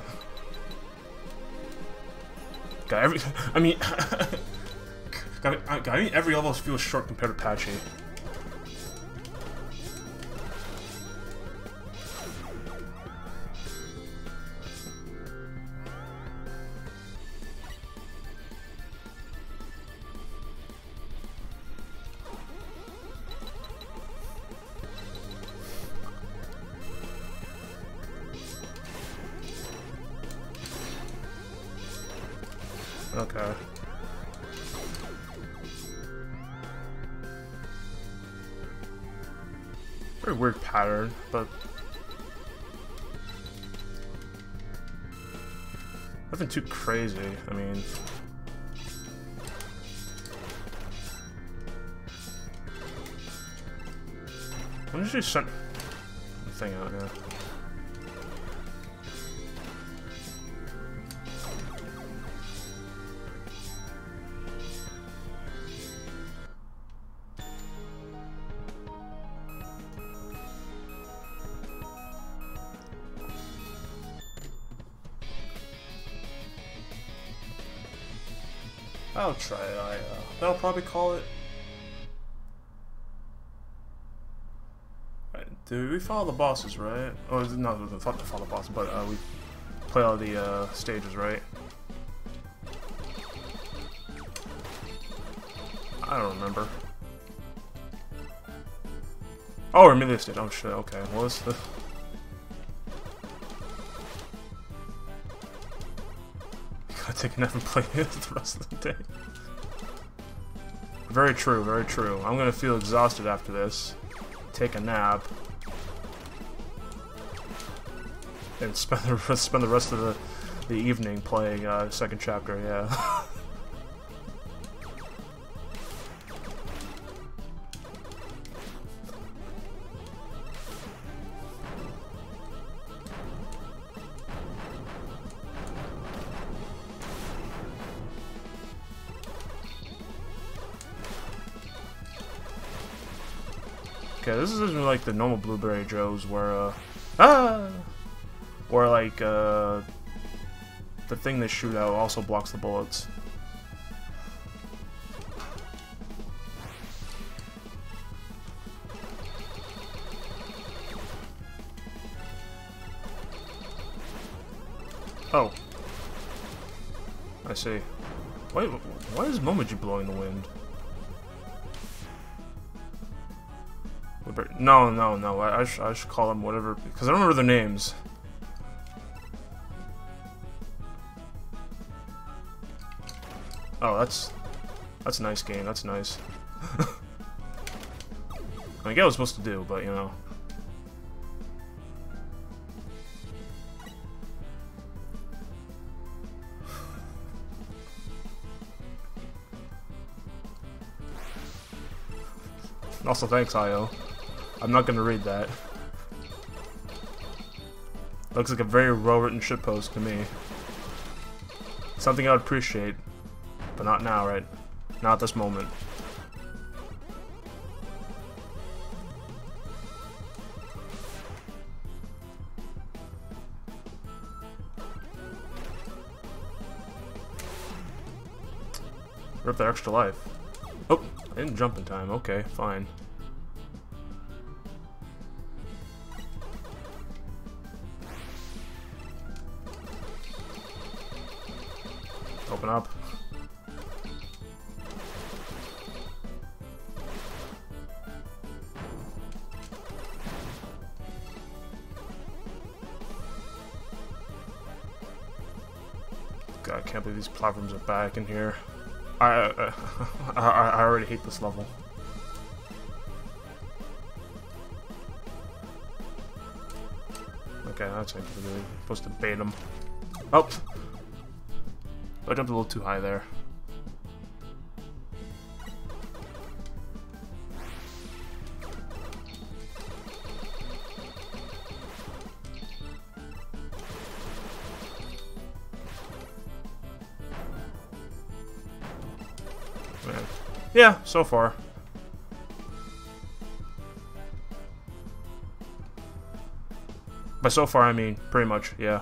Got every... I mean... I mean, every level feels short compared to Patchy. Okay. Very weird pattern, but nothing too crazy. I mean, when did you send the thing out here? I'll try it. That'll probably call it. Right, do we follow the bosses, right? Oh, no, we didn't follow the bosses, but we play all the stages, right? I don't remember. Oh, we're immediately stage. Oh shit. Okay. Well, this. Gotta take a nap and play it the rest of the day. Very true, very true. I'm gonna feel exhausted after this. Take a nap. And spend the rest of the evening playing second chapter, yeah. Okay, this isn't like the normal Blueberry Joes where, where like, the thing they shoot out also blocks the bullets. Oh. I see. Wait, why is Momoji blowing the wind? No. I should call them whatever, because I don't remember their names. Oh, that's a nice game. That's nice. I get what I was supposed to do, but you know. Also, thanks, IO. I'm not gonna read that. Looks like a very well-written shitpost to me. Something I would appreciate, but not now, right? Not at this moment. Rip that extra life. Oh, I didn't jump in time. Okay, fine. Open up. God, I can't believe these platforms are back in here. I already hate this level. Okay, that's really supposed to bait him. Oh! I jumped a little too high there. Man. Yeah, so far. By so far, I mean pretty much, yeah.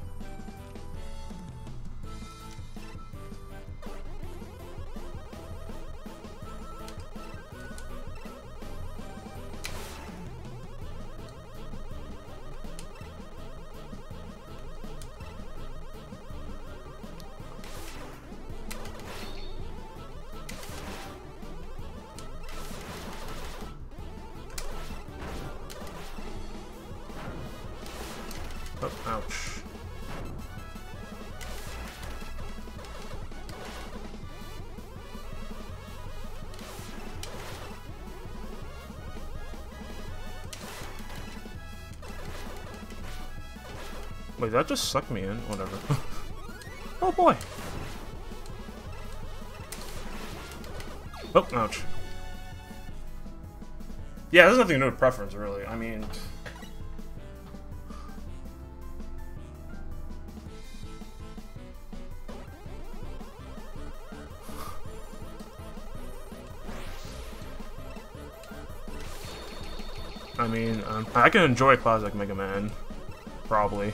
Oh, ouch. Wait, that just sucked me in? Whatever. Oh boy! Oh, ouch. Yeah, there's nothing to do with preference, really. I mean... I can enjoy classic Mega Man, probably.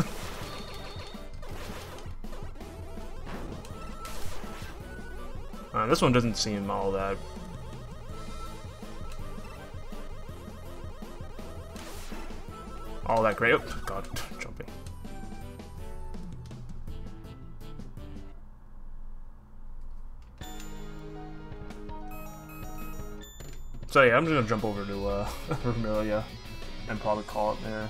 This one doesn't seem all that. All that great. Oh, God, jumping. So yeah, I'm just gonna jump over to Vermilia and probably call it there.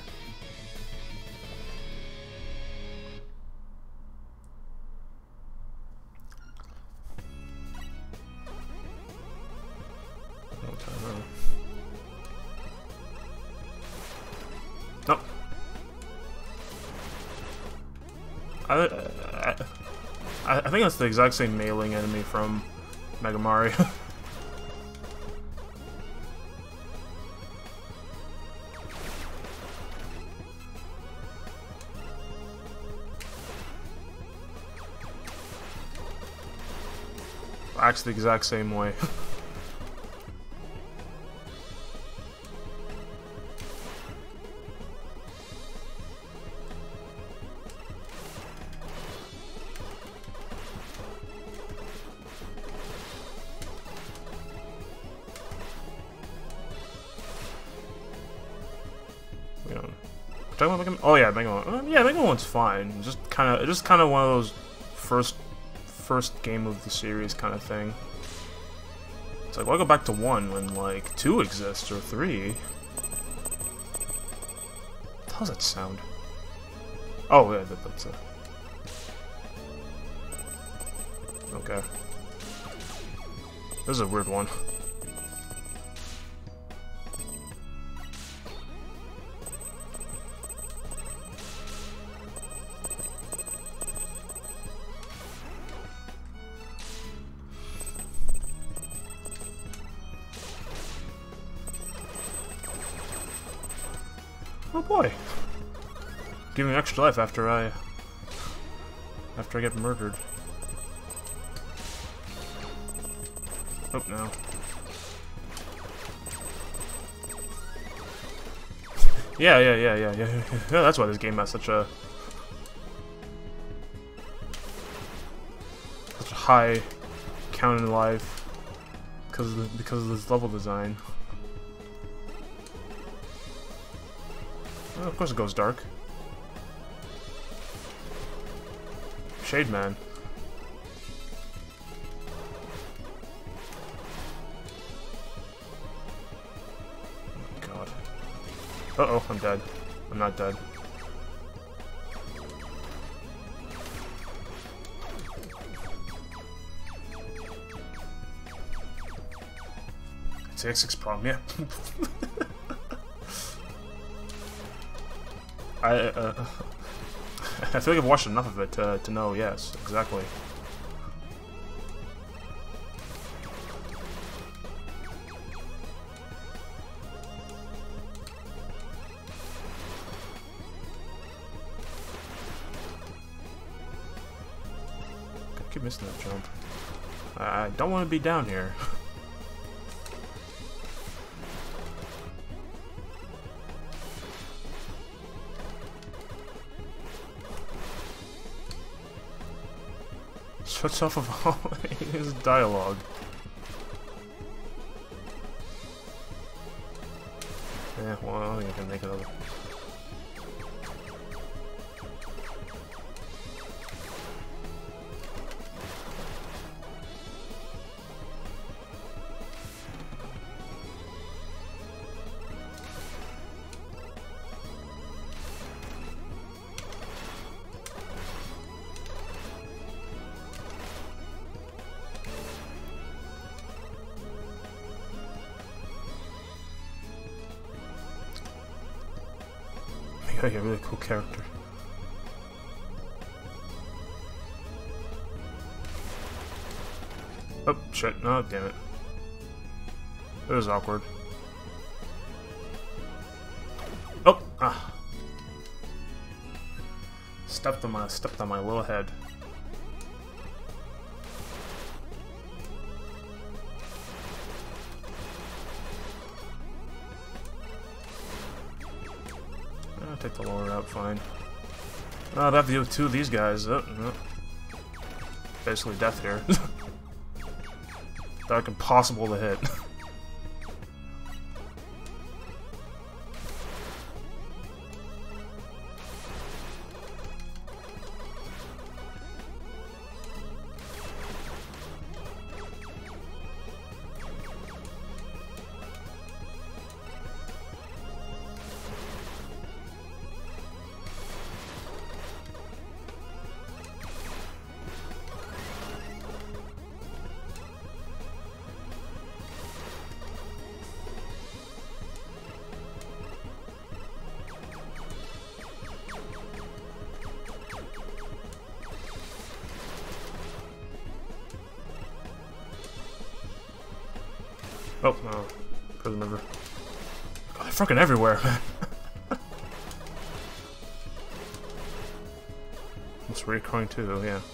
No time. Nope. I think that's the exact same mailing enemy from Mega Mario. Acts the exact same way. Oh yeah, Mega 1. Yeah, Mega 1's fine. Just kind of one of those first game of the series kind of thing. It's like, why go back to 1 when like 2 exists or 3? What the hell's that sound? Oh yeah, that's it. Okay. This is a weird one. Oh boy! Give me extra life after I get murdered. Oh no. Yeah. That's why this game has such a high count in life because of this level design. Well, of course it goes dark. Shade Man. Oh, God. Uh-oh, I'm dead. I'm not dead. It's the X6 problem, yeah. I feel like I've watched enough of it to know, yes, exactly. I keep missing that jump. I don't want to be down here. Shuts off of all his dialogue. Yeah, well, I don't think I can make another. Oh, yeah, really cool character. Oh, shit. No, damn it. It was awkward. Oh! Ah. Stepped on my little head. I'll take the lower route, fine. Oh, I'd have to deal with two of these guys. Oh, no. Basically death here. Dark impossible to hit. Oh, no. Prison member. God, they're fucking everywhere, man. It's recurring too, yeah.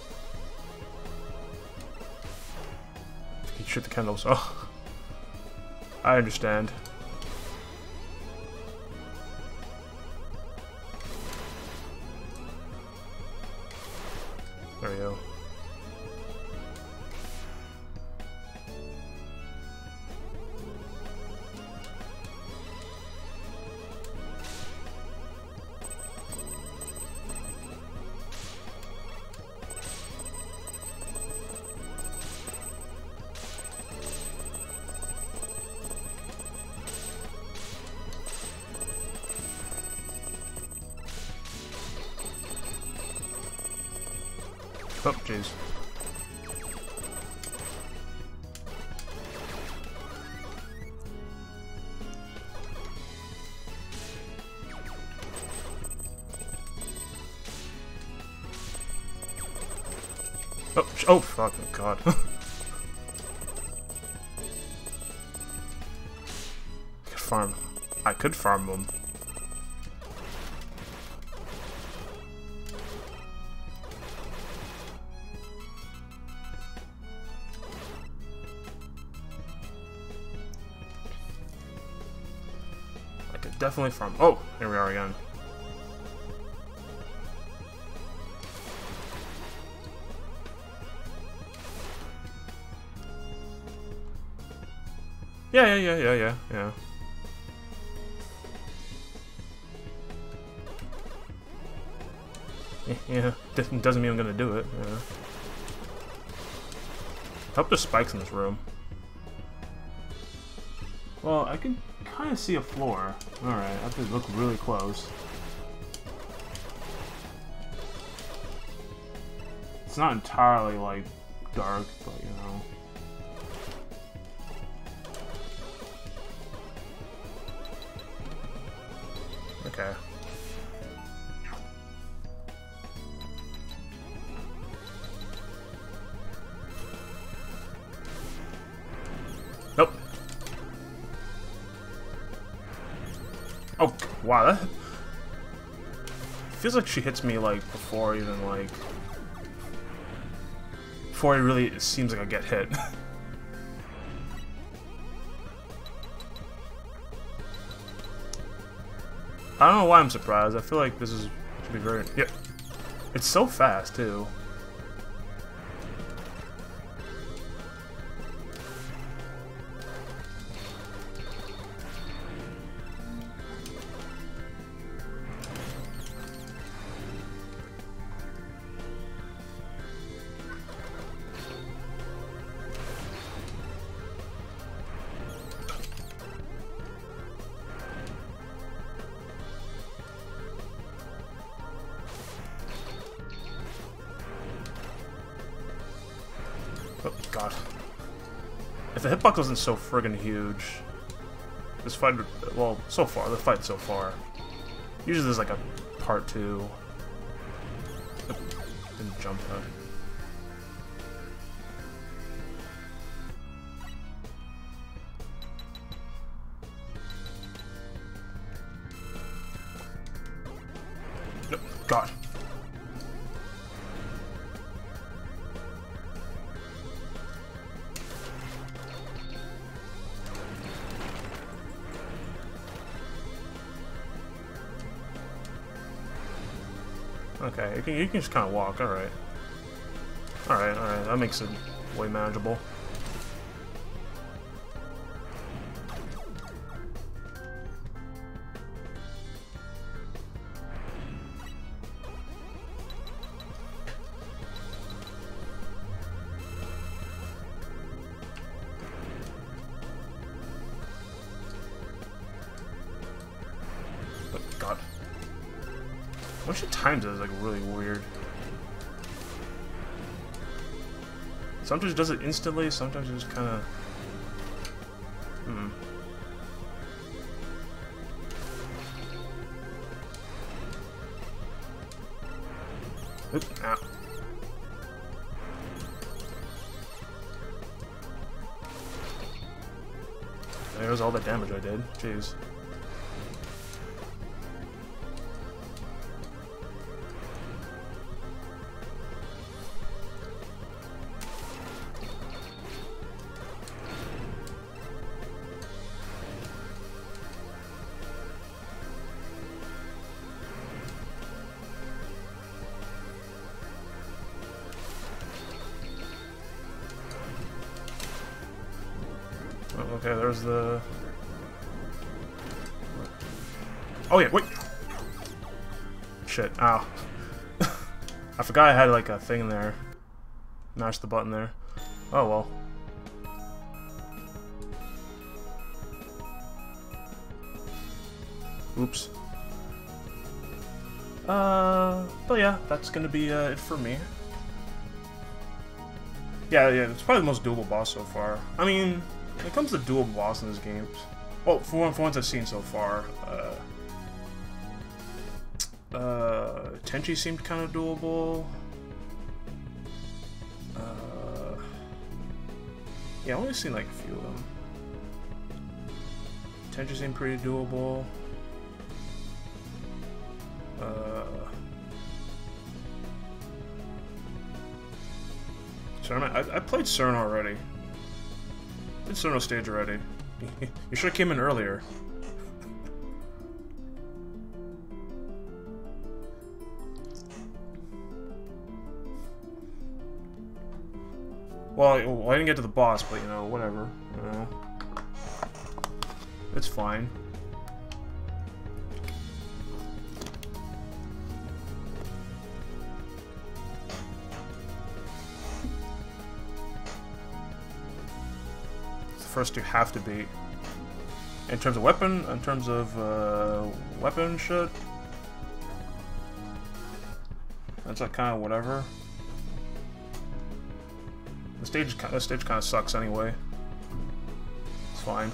You shoot the candles. Oh. I understand. There we go. Oh, jeez. Oh, fuck, oh god. I could farm them. I could definitely farm. Oh, here we are again. Yeah. Yeah, doesn't mean I'm gonna do it. Yeah. Hope there's spikes in this room. Well, I can kind of see a floor. Alright, I have to look really close. It's not entirely, like, dark, but, you know. Okay. Nope. Oh, wow, that feels like she hits me, like, before even, like... Before it really seems like I get hit. I don't know why I'm surprised. I feel like this should be very... Yep. It's so fast, too. Oh, God. If the hitbox wasn't so friggin' huge... This fight... Well, so far. The fight so far. Usually there's like a part 2. Didn't jump that. No, God. Okay, you can just kind of walk, alright. Alright, that makes it way manageable. Oh, God. When she times it is like really weird. Sometimes it does it instantly, sometimes it just kind of... Oops, ow. There's all the damage I did. Jeez. Okay, there's the... Oh yeah, wait! Shit, ow. I forgot I had like a thing there. Mashed the button there. Oh well. Oops. But yeah, that's gonna be it for me. Yeah, it's probably the most doable boss so far. I mean, when it comes to doable boss in this game, well, for ones I've seen so far, Tenchi seemed kind of doable. Yeah, I've only seen like a few of them. Tenchi seemed pretty doable. I played CERN already. I did CERN stage already. You should have came in earlier. Well, I didn't get to the boss, but you know, whatever. It's fine. It's the first you have to beat. In terms of weapon shit, that's like kind of whatever. The stage kind of sucks anyway. It's fine.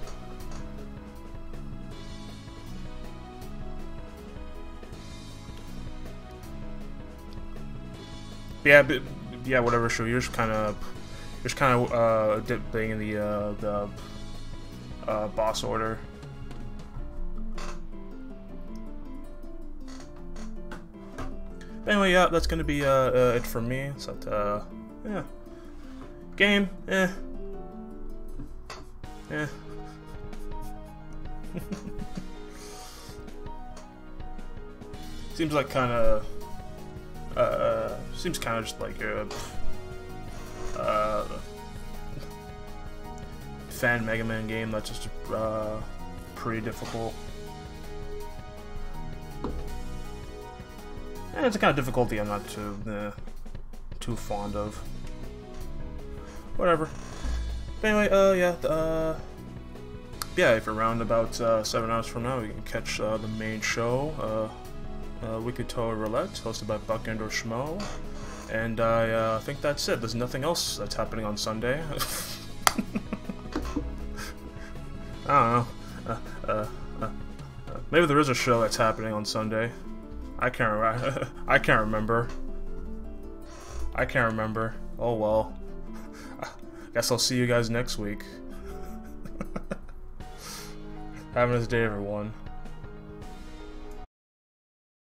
Yeah, but yeah, whatever. Sure, you're just kind of being in the boss order. But anyway, yeah, that's gonna be it for me. So yeah, game, eh. Seems like seems kind of just like a fan Mega Man game that's just pretty difficult. And it's a kind of difficulty I'm not too fond of. Whatever. But anyway, yeah, if around about 7 hours from now, we can catch the main show, Wicked Tower Roulette, hosted by Buck and or Schmo. And I think that's it. There's nothing else that's happening on Sunday. I don't know. Maybe there is a show that's happening on Sunday. I can't remember. I can't remember. Oh well. Guess I'll see you guys next week. Have a nice day, everyone.